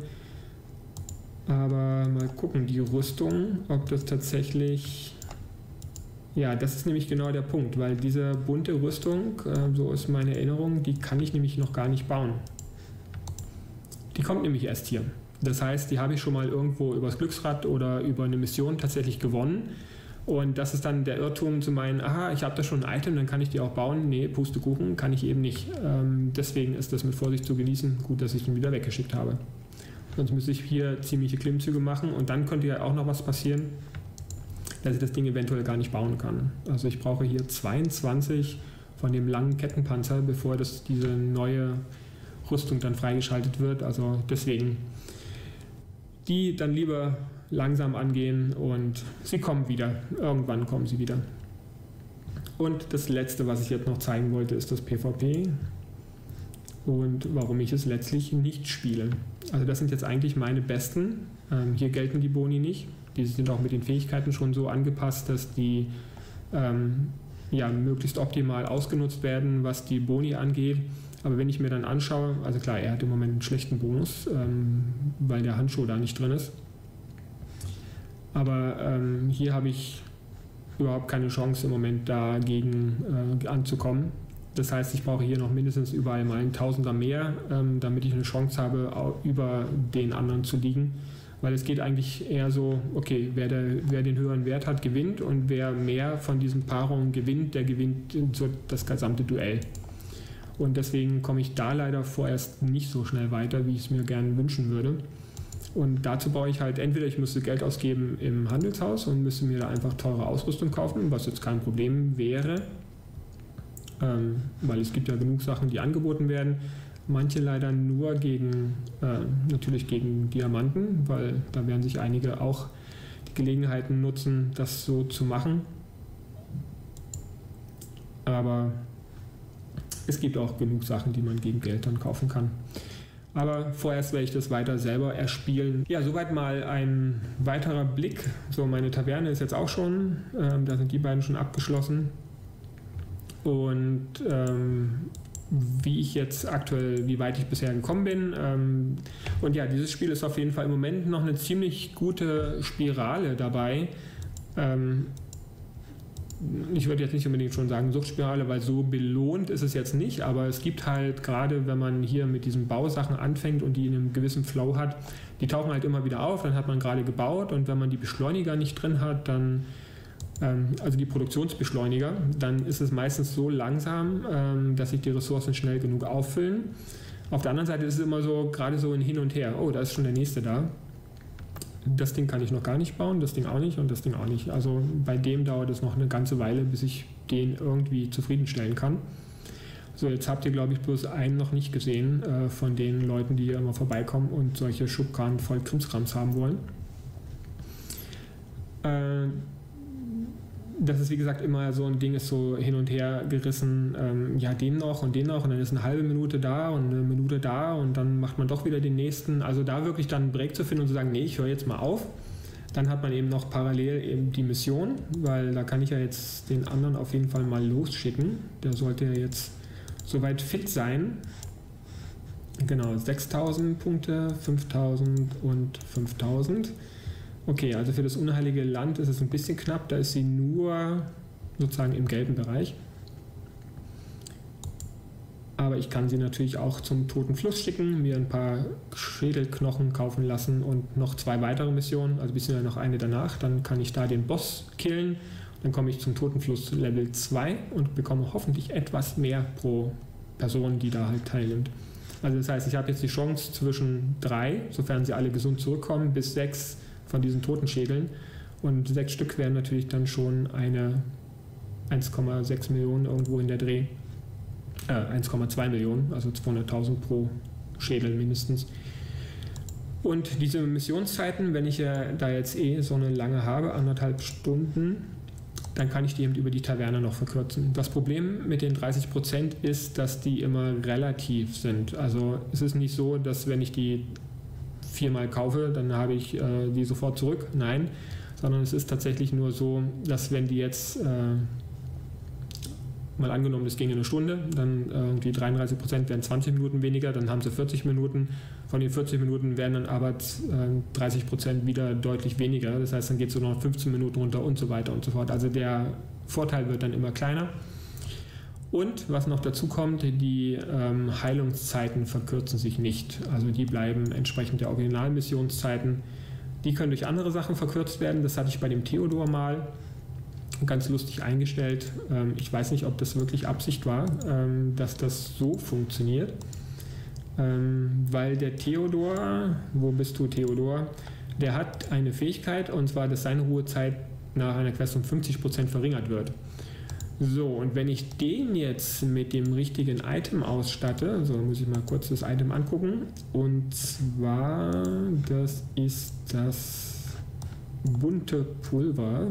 [SPEAKER 1] Aber mal gucken, die Rüstung, ob das tatsächlich... Ja, das ist nämlich genau der Punkt, weil diese bunte Rüstung, so ist meine Erinnerung, die kann ich nämlich noch gar nicht bauen. Die kommt nämlich erst hier. Das heißt, die habe ich schon mal irgendwo übers Glücksrad oder über eine Mission tatsächlich gewonnen. Und das ist dann der Irrtum zu meinen, aha, ich habe da schon ein Item, dann kann ich die auch bauen. Nee, Pustekuchen, kann ich eben nicht. Deswegen ist das mit Vorsicht zu genießen. Gut, dass ich ihn wieder weggeschickt habe. Sonst müsste ich hier ziemliche Klimmzüge machen und dann könnte ja auch noch was passieren, dass ich das Ding eventuell gar nicht bauen kann. Also ich brauche hier 22 von dem langen Kettenpanzer, bevor diese neue Rüstung dann freigeschaltet wird. Also deswegen die dann lieber langsam angehen und sie kommen wieder. Irgendwann kommen sie wieder. Und das letzte, was ich jetzt noch zeigen wollte, ist das PvP und warum ich es letztlich nicht spiele. Also das sind jetzt eigentlich meine besten. Hier gelten die Boni nicht. Die sind auch mit den Fähigkeiten schon so angepasst, dass die möglichst optimal ausgenutzt werden, was die Boni angeht. Aber wenn ich mir dann anschaue, also klar, er hat im Moment einen schlechten Bonus, weil der Handschuh da nicht drin ist. Aber hier habe ich überhaupt keine Chance im Moment dagegen anzukommen. Das heißt, ich brauche hier noch mindestens überall mal einen Tausender mehr, damit ich eine Chance habe, über den anderen zu liegen. Weil es geht eigentlich eher so, okay, wer den höheren Wert hat, gewinnt und wer mehr von diesen Paarungen gewinnt, der gewinnt so das gesamte Duell. Und deswegen komme ich da leider vorerst nicht so schnell weiter, wie ich es mir gerne wünschen würde. Und dazu brauche ich halt entweder ich müsste Geld ausgeben im Handelshaus und müsste mir da einfach teure Ausrüstung kaufen, was jetzt kein Problem wäre, weil es gibt ja genug Sachen, die angeboten werden. Manche leider nur natürlich gegen Diamanten, weil da werden sich einige auch die Gelegenheiten nutzen, das so zu machen. Aber es gibt auch genug Sachen, die man gegen Geld dann kaufen kann. Aber vorerst werde ich das weiter selber erspielen. Ja, soweit mal ein weiterer Blick. So, meine Taverne ist jetzt auch schon, da sind die beiden schon abgeschlossen. Und wie weit ich bisher gekommen bin. Und ja, dieses Spiel ist auf jeden Fall im Moment noch eine ziemlich gute Spirale dabei. Ich würde jetzt nicht unbedingt schon sagen Suchtspirale, weil so belohnt ist es jetzt nicht, aber es gibt halt gerade, wenn man hier mit diesen Bausachen anfängt und die in einem gewissen Flow hat, die tauchen halt immer wieder auf, dann hat man gerade gebaut und wenn man die Beschleuniger nicht drin hat, dann also die Produktionsbeschleuniger, dann ist es meistens so langsam, dass sich die Ressourcen schnell genug auffüllen. Auf der anderen Seite ist es immer so, gerade so ein Hin und Her, oh, da ist schon der nächste da. Das Ding kann ich noch gar nicht bauen, das Ding auch nicht und das Ding auch nicht. Also bei dem dauert es noch eine ganze Weile, bis ich den irgendwie zufriedenstellen kann. So, jetzt habt ihr, glaube ich, bloß einen noch nicht gesehen von den Leuten, die hier immer vorbeikommen und solche Schubkarren voll Krimskrams haben wollen. das ist wie gesagt immer so ein Ding, ist so hin und her gerissen, ja den noch und dann ist eine halbe Minute da und eine Minute da und dann macht man doch wieder den nächsten. Also da wirklich dann einen Break zu finden und zu sagen, nee, ich höre jetzt mal auf. Dann hat man eben noch parallel eben die Mission, weil da kann ich ja jetzt den anderen auf jeden Fall mal losschicken. Der sollte ja jetzt soweit fit sein. Genau, 6.000 Punkte, 5.000 und 5.000. Okay, also für das unheilige Land ist es ein bisschen knapp, da ist sie nur sozusagen im gelben Bereich. Aber ich kann sie natürlich auch zum Toten Fluss schicken, mir ein paar Schädelknochen kaufen lassen und noch 2 weitere Missionen, also bisher noch eine danach. Dann kann ich da den Boss killen, dann komme ich zum Toten Fluss Level 2 und bekomme hoffentlich etwas mehr pro Person, die da halt teilnimmt. Also das heißt, ich habe jetzt die Chance zwischen 3, sofern sie alle gesund zurückkommen, bis 6 von diesen Totenschädeln. Und 6 Stück wären natürlich dann schon eine 1,6 Millionen irgendwo in der Dreh. 1,2 Millionen, also 200.000 pro Schädel mindestens. Und diese Missionszeiten, wenn ich ja da jetzt so eine lange habe, 1,5 Stunden, dann kann ich die eben über die Taverne noch verkürzen. Das Problem mit den 30% ist, dass die immer relativ sind. Also es ist nicht so, dass wenn ich die 4-mal kaufe, dann habe ich die sofort zurück. Nein, sondern es ist tatsächlich nur so, dass wenn die jetzt mal angenommen, es ging eine Stunde, dann irgendwie 33% wären 20 Minuten weniger, dann haben sie 40 Minuten. Von den 40 Minuten wären dann aber 30% wieder deutlich weniger. Das heißt, dann geht es so noch 15 Minuten runter und so weiter und so fort. Also der Vorteil wird dann immer kleiner. Und was noch dazu kommt, die Heilungszeiten verkürzen sich nicht. Also die bleiben entsprechend der Originalmissionszeiten. Die können durch andere Sachen verkürzt werden. Das hatte ich bei dem Theodor mal ganz lustig eingestellt. Ich weiß nicht, ob das wirklich Absicht war, dass das so funktioniert. Weil der Theodor, wo bist du Theodor, der hat eine Fähigkeit, und zwar, dass seine Ruhezeit nach einer Quest um 50% verringert wird. So, und wenn ich den jetzt mit dem richtigen Item ausstatte, so muss ich mal kurz das Item angucken, und zwar, das ist das bunte Pulver.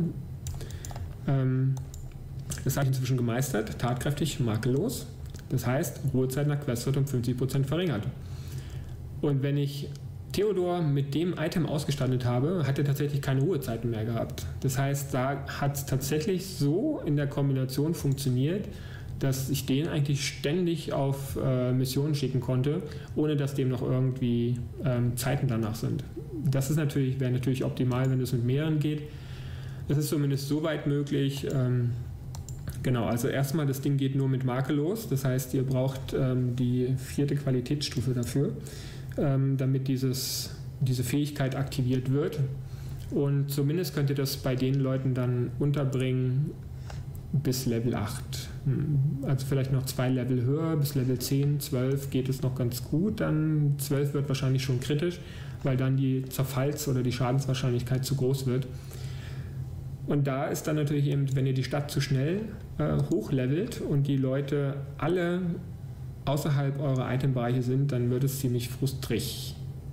[SPEAKER 1] Das habe ich inzwischen gemeistert, tatkräftig, makellos. Das heißt, Ruhezeit nach Quest wird um 50% verringert. Und wenn ich Theodor mit dem Item ausgestattet habe, hat er tatsächlich keine Ruhezeiten mehr gehabt. Das heißt, da hat es tatsächlich so in der Kombination funktioniert, dass ich den eigentlich ständig auf Missionen schicken konnte, ohne dass dem noch irgendwie Zeiten danach sind. Das ist wäre natürlich optimal, wenn es mit mehreren geht. Das ist zumindest soweit möglich. Genau, also erstmal, das Ding geht nur mit makellos. Das heißt, ihr braucht die 4. Qualitätsstufe dafür, damit diese Fähigkeit aktiviert wird. Und zumindest könnt ihr das bei den Leuten dann unterbringen bis Level 8. Also vielleicht noch 2 Level höher, bis Level 10, 12 geht es noch ganz gut. Dann 12 wird wahrscheinlich schon kritisch, weil dann die Zerfalls- oder die Schadenswahrscheinlichkeit zu groß wird. Und da ist dann natürlich eben, wenn ihr die Stadt zu schnell hochlevelt und die Leute alle außerhalb eurer Itembereiche sind, dann wird es ziemlich frustrig.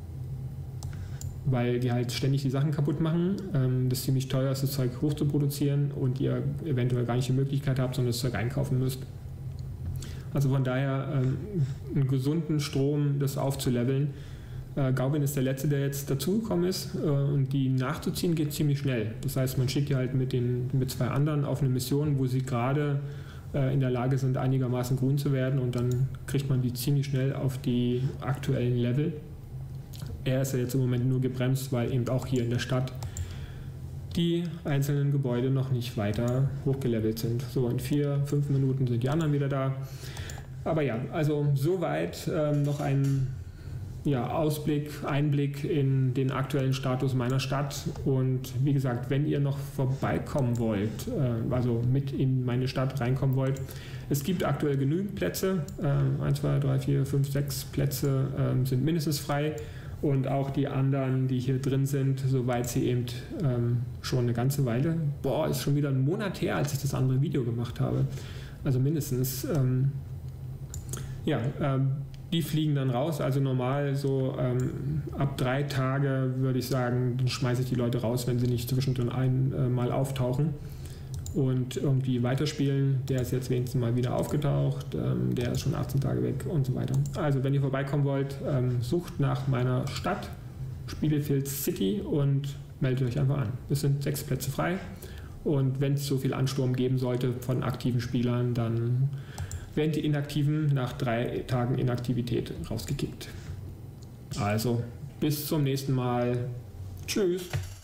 [SPEAKER 1] Weil die halt ständig die Sachen kaputt machen, das ziemlich teuer ist, das Zeug hochzuproduzieren und ihr eventuell gar nicht die Möglichkeit habt, sondern das Zeug einkaufen müsst. Also von daher einen gesunden Strom, das aufzuleveln. Gaubin ist der Letzte, der jetzt dazugekommen ist, und die nachzuziehen geht ziemlich schnell. Das heißt, man schickt die halt mit 2 anderen auf eine Mission, wo sie gerade in der Lage sind, einigermaßen grün zu werden, und dann kriegt man die ziemlich schnell auf die aktuellen Level. Er ist ja jetzt im Moment nur gebremst, weil eben auch hier in der Stadt die einzelnen Gebäude noch nicht weiter hochgelevelt sind. So, in 4-5 Minuten sind die anderen wieder da. Aber ja, also soweit noch ein Einblick in den aktuellen Status meiner Stadt. Und wie gesagt, wenn ihr noch vorbeikommen wollt, also mit in meine Stadt reinkommen wollt, es gibt aktuell genügend Plätze. 1, 2, 3, 4, 5, 6 Plätze sind mindestens frei. Und auch die anderen, die hier drin sind, soweit sie eben schon eine ganze Weile, ist schon wieder ein Monat her, als ich das andere Video gemacht habe. Also mindestens. Die fliegen dann raus, also normal so ab 3 Tage würde ich sagen, dann schmeiße ich die Leute raus, wenn sie nicht zwischendrin einmal auftauchen. und irgendwie weiterspielen. Der ist jetzt wenigstens mal wieder aufgetaucht, der ist schon 18 Tage weg und so weiter. Also wenn ihr vorbeikommen wollt, sucht nach meiner Stadt, Spielefield City, und meldet euch einfach an. Es sind 6 Plätze frei und wenn es so viel Ansturm geben sollte von aktiven Spielern, dann werden die Inaktiven nach 3 Tagen Inaktivität rausgekickt. Also bis zum nächsten Mal. Tschüss.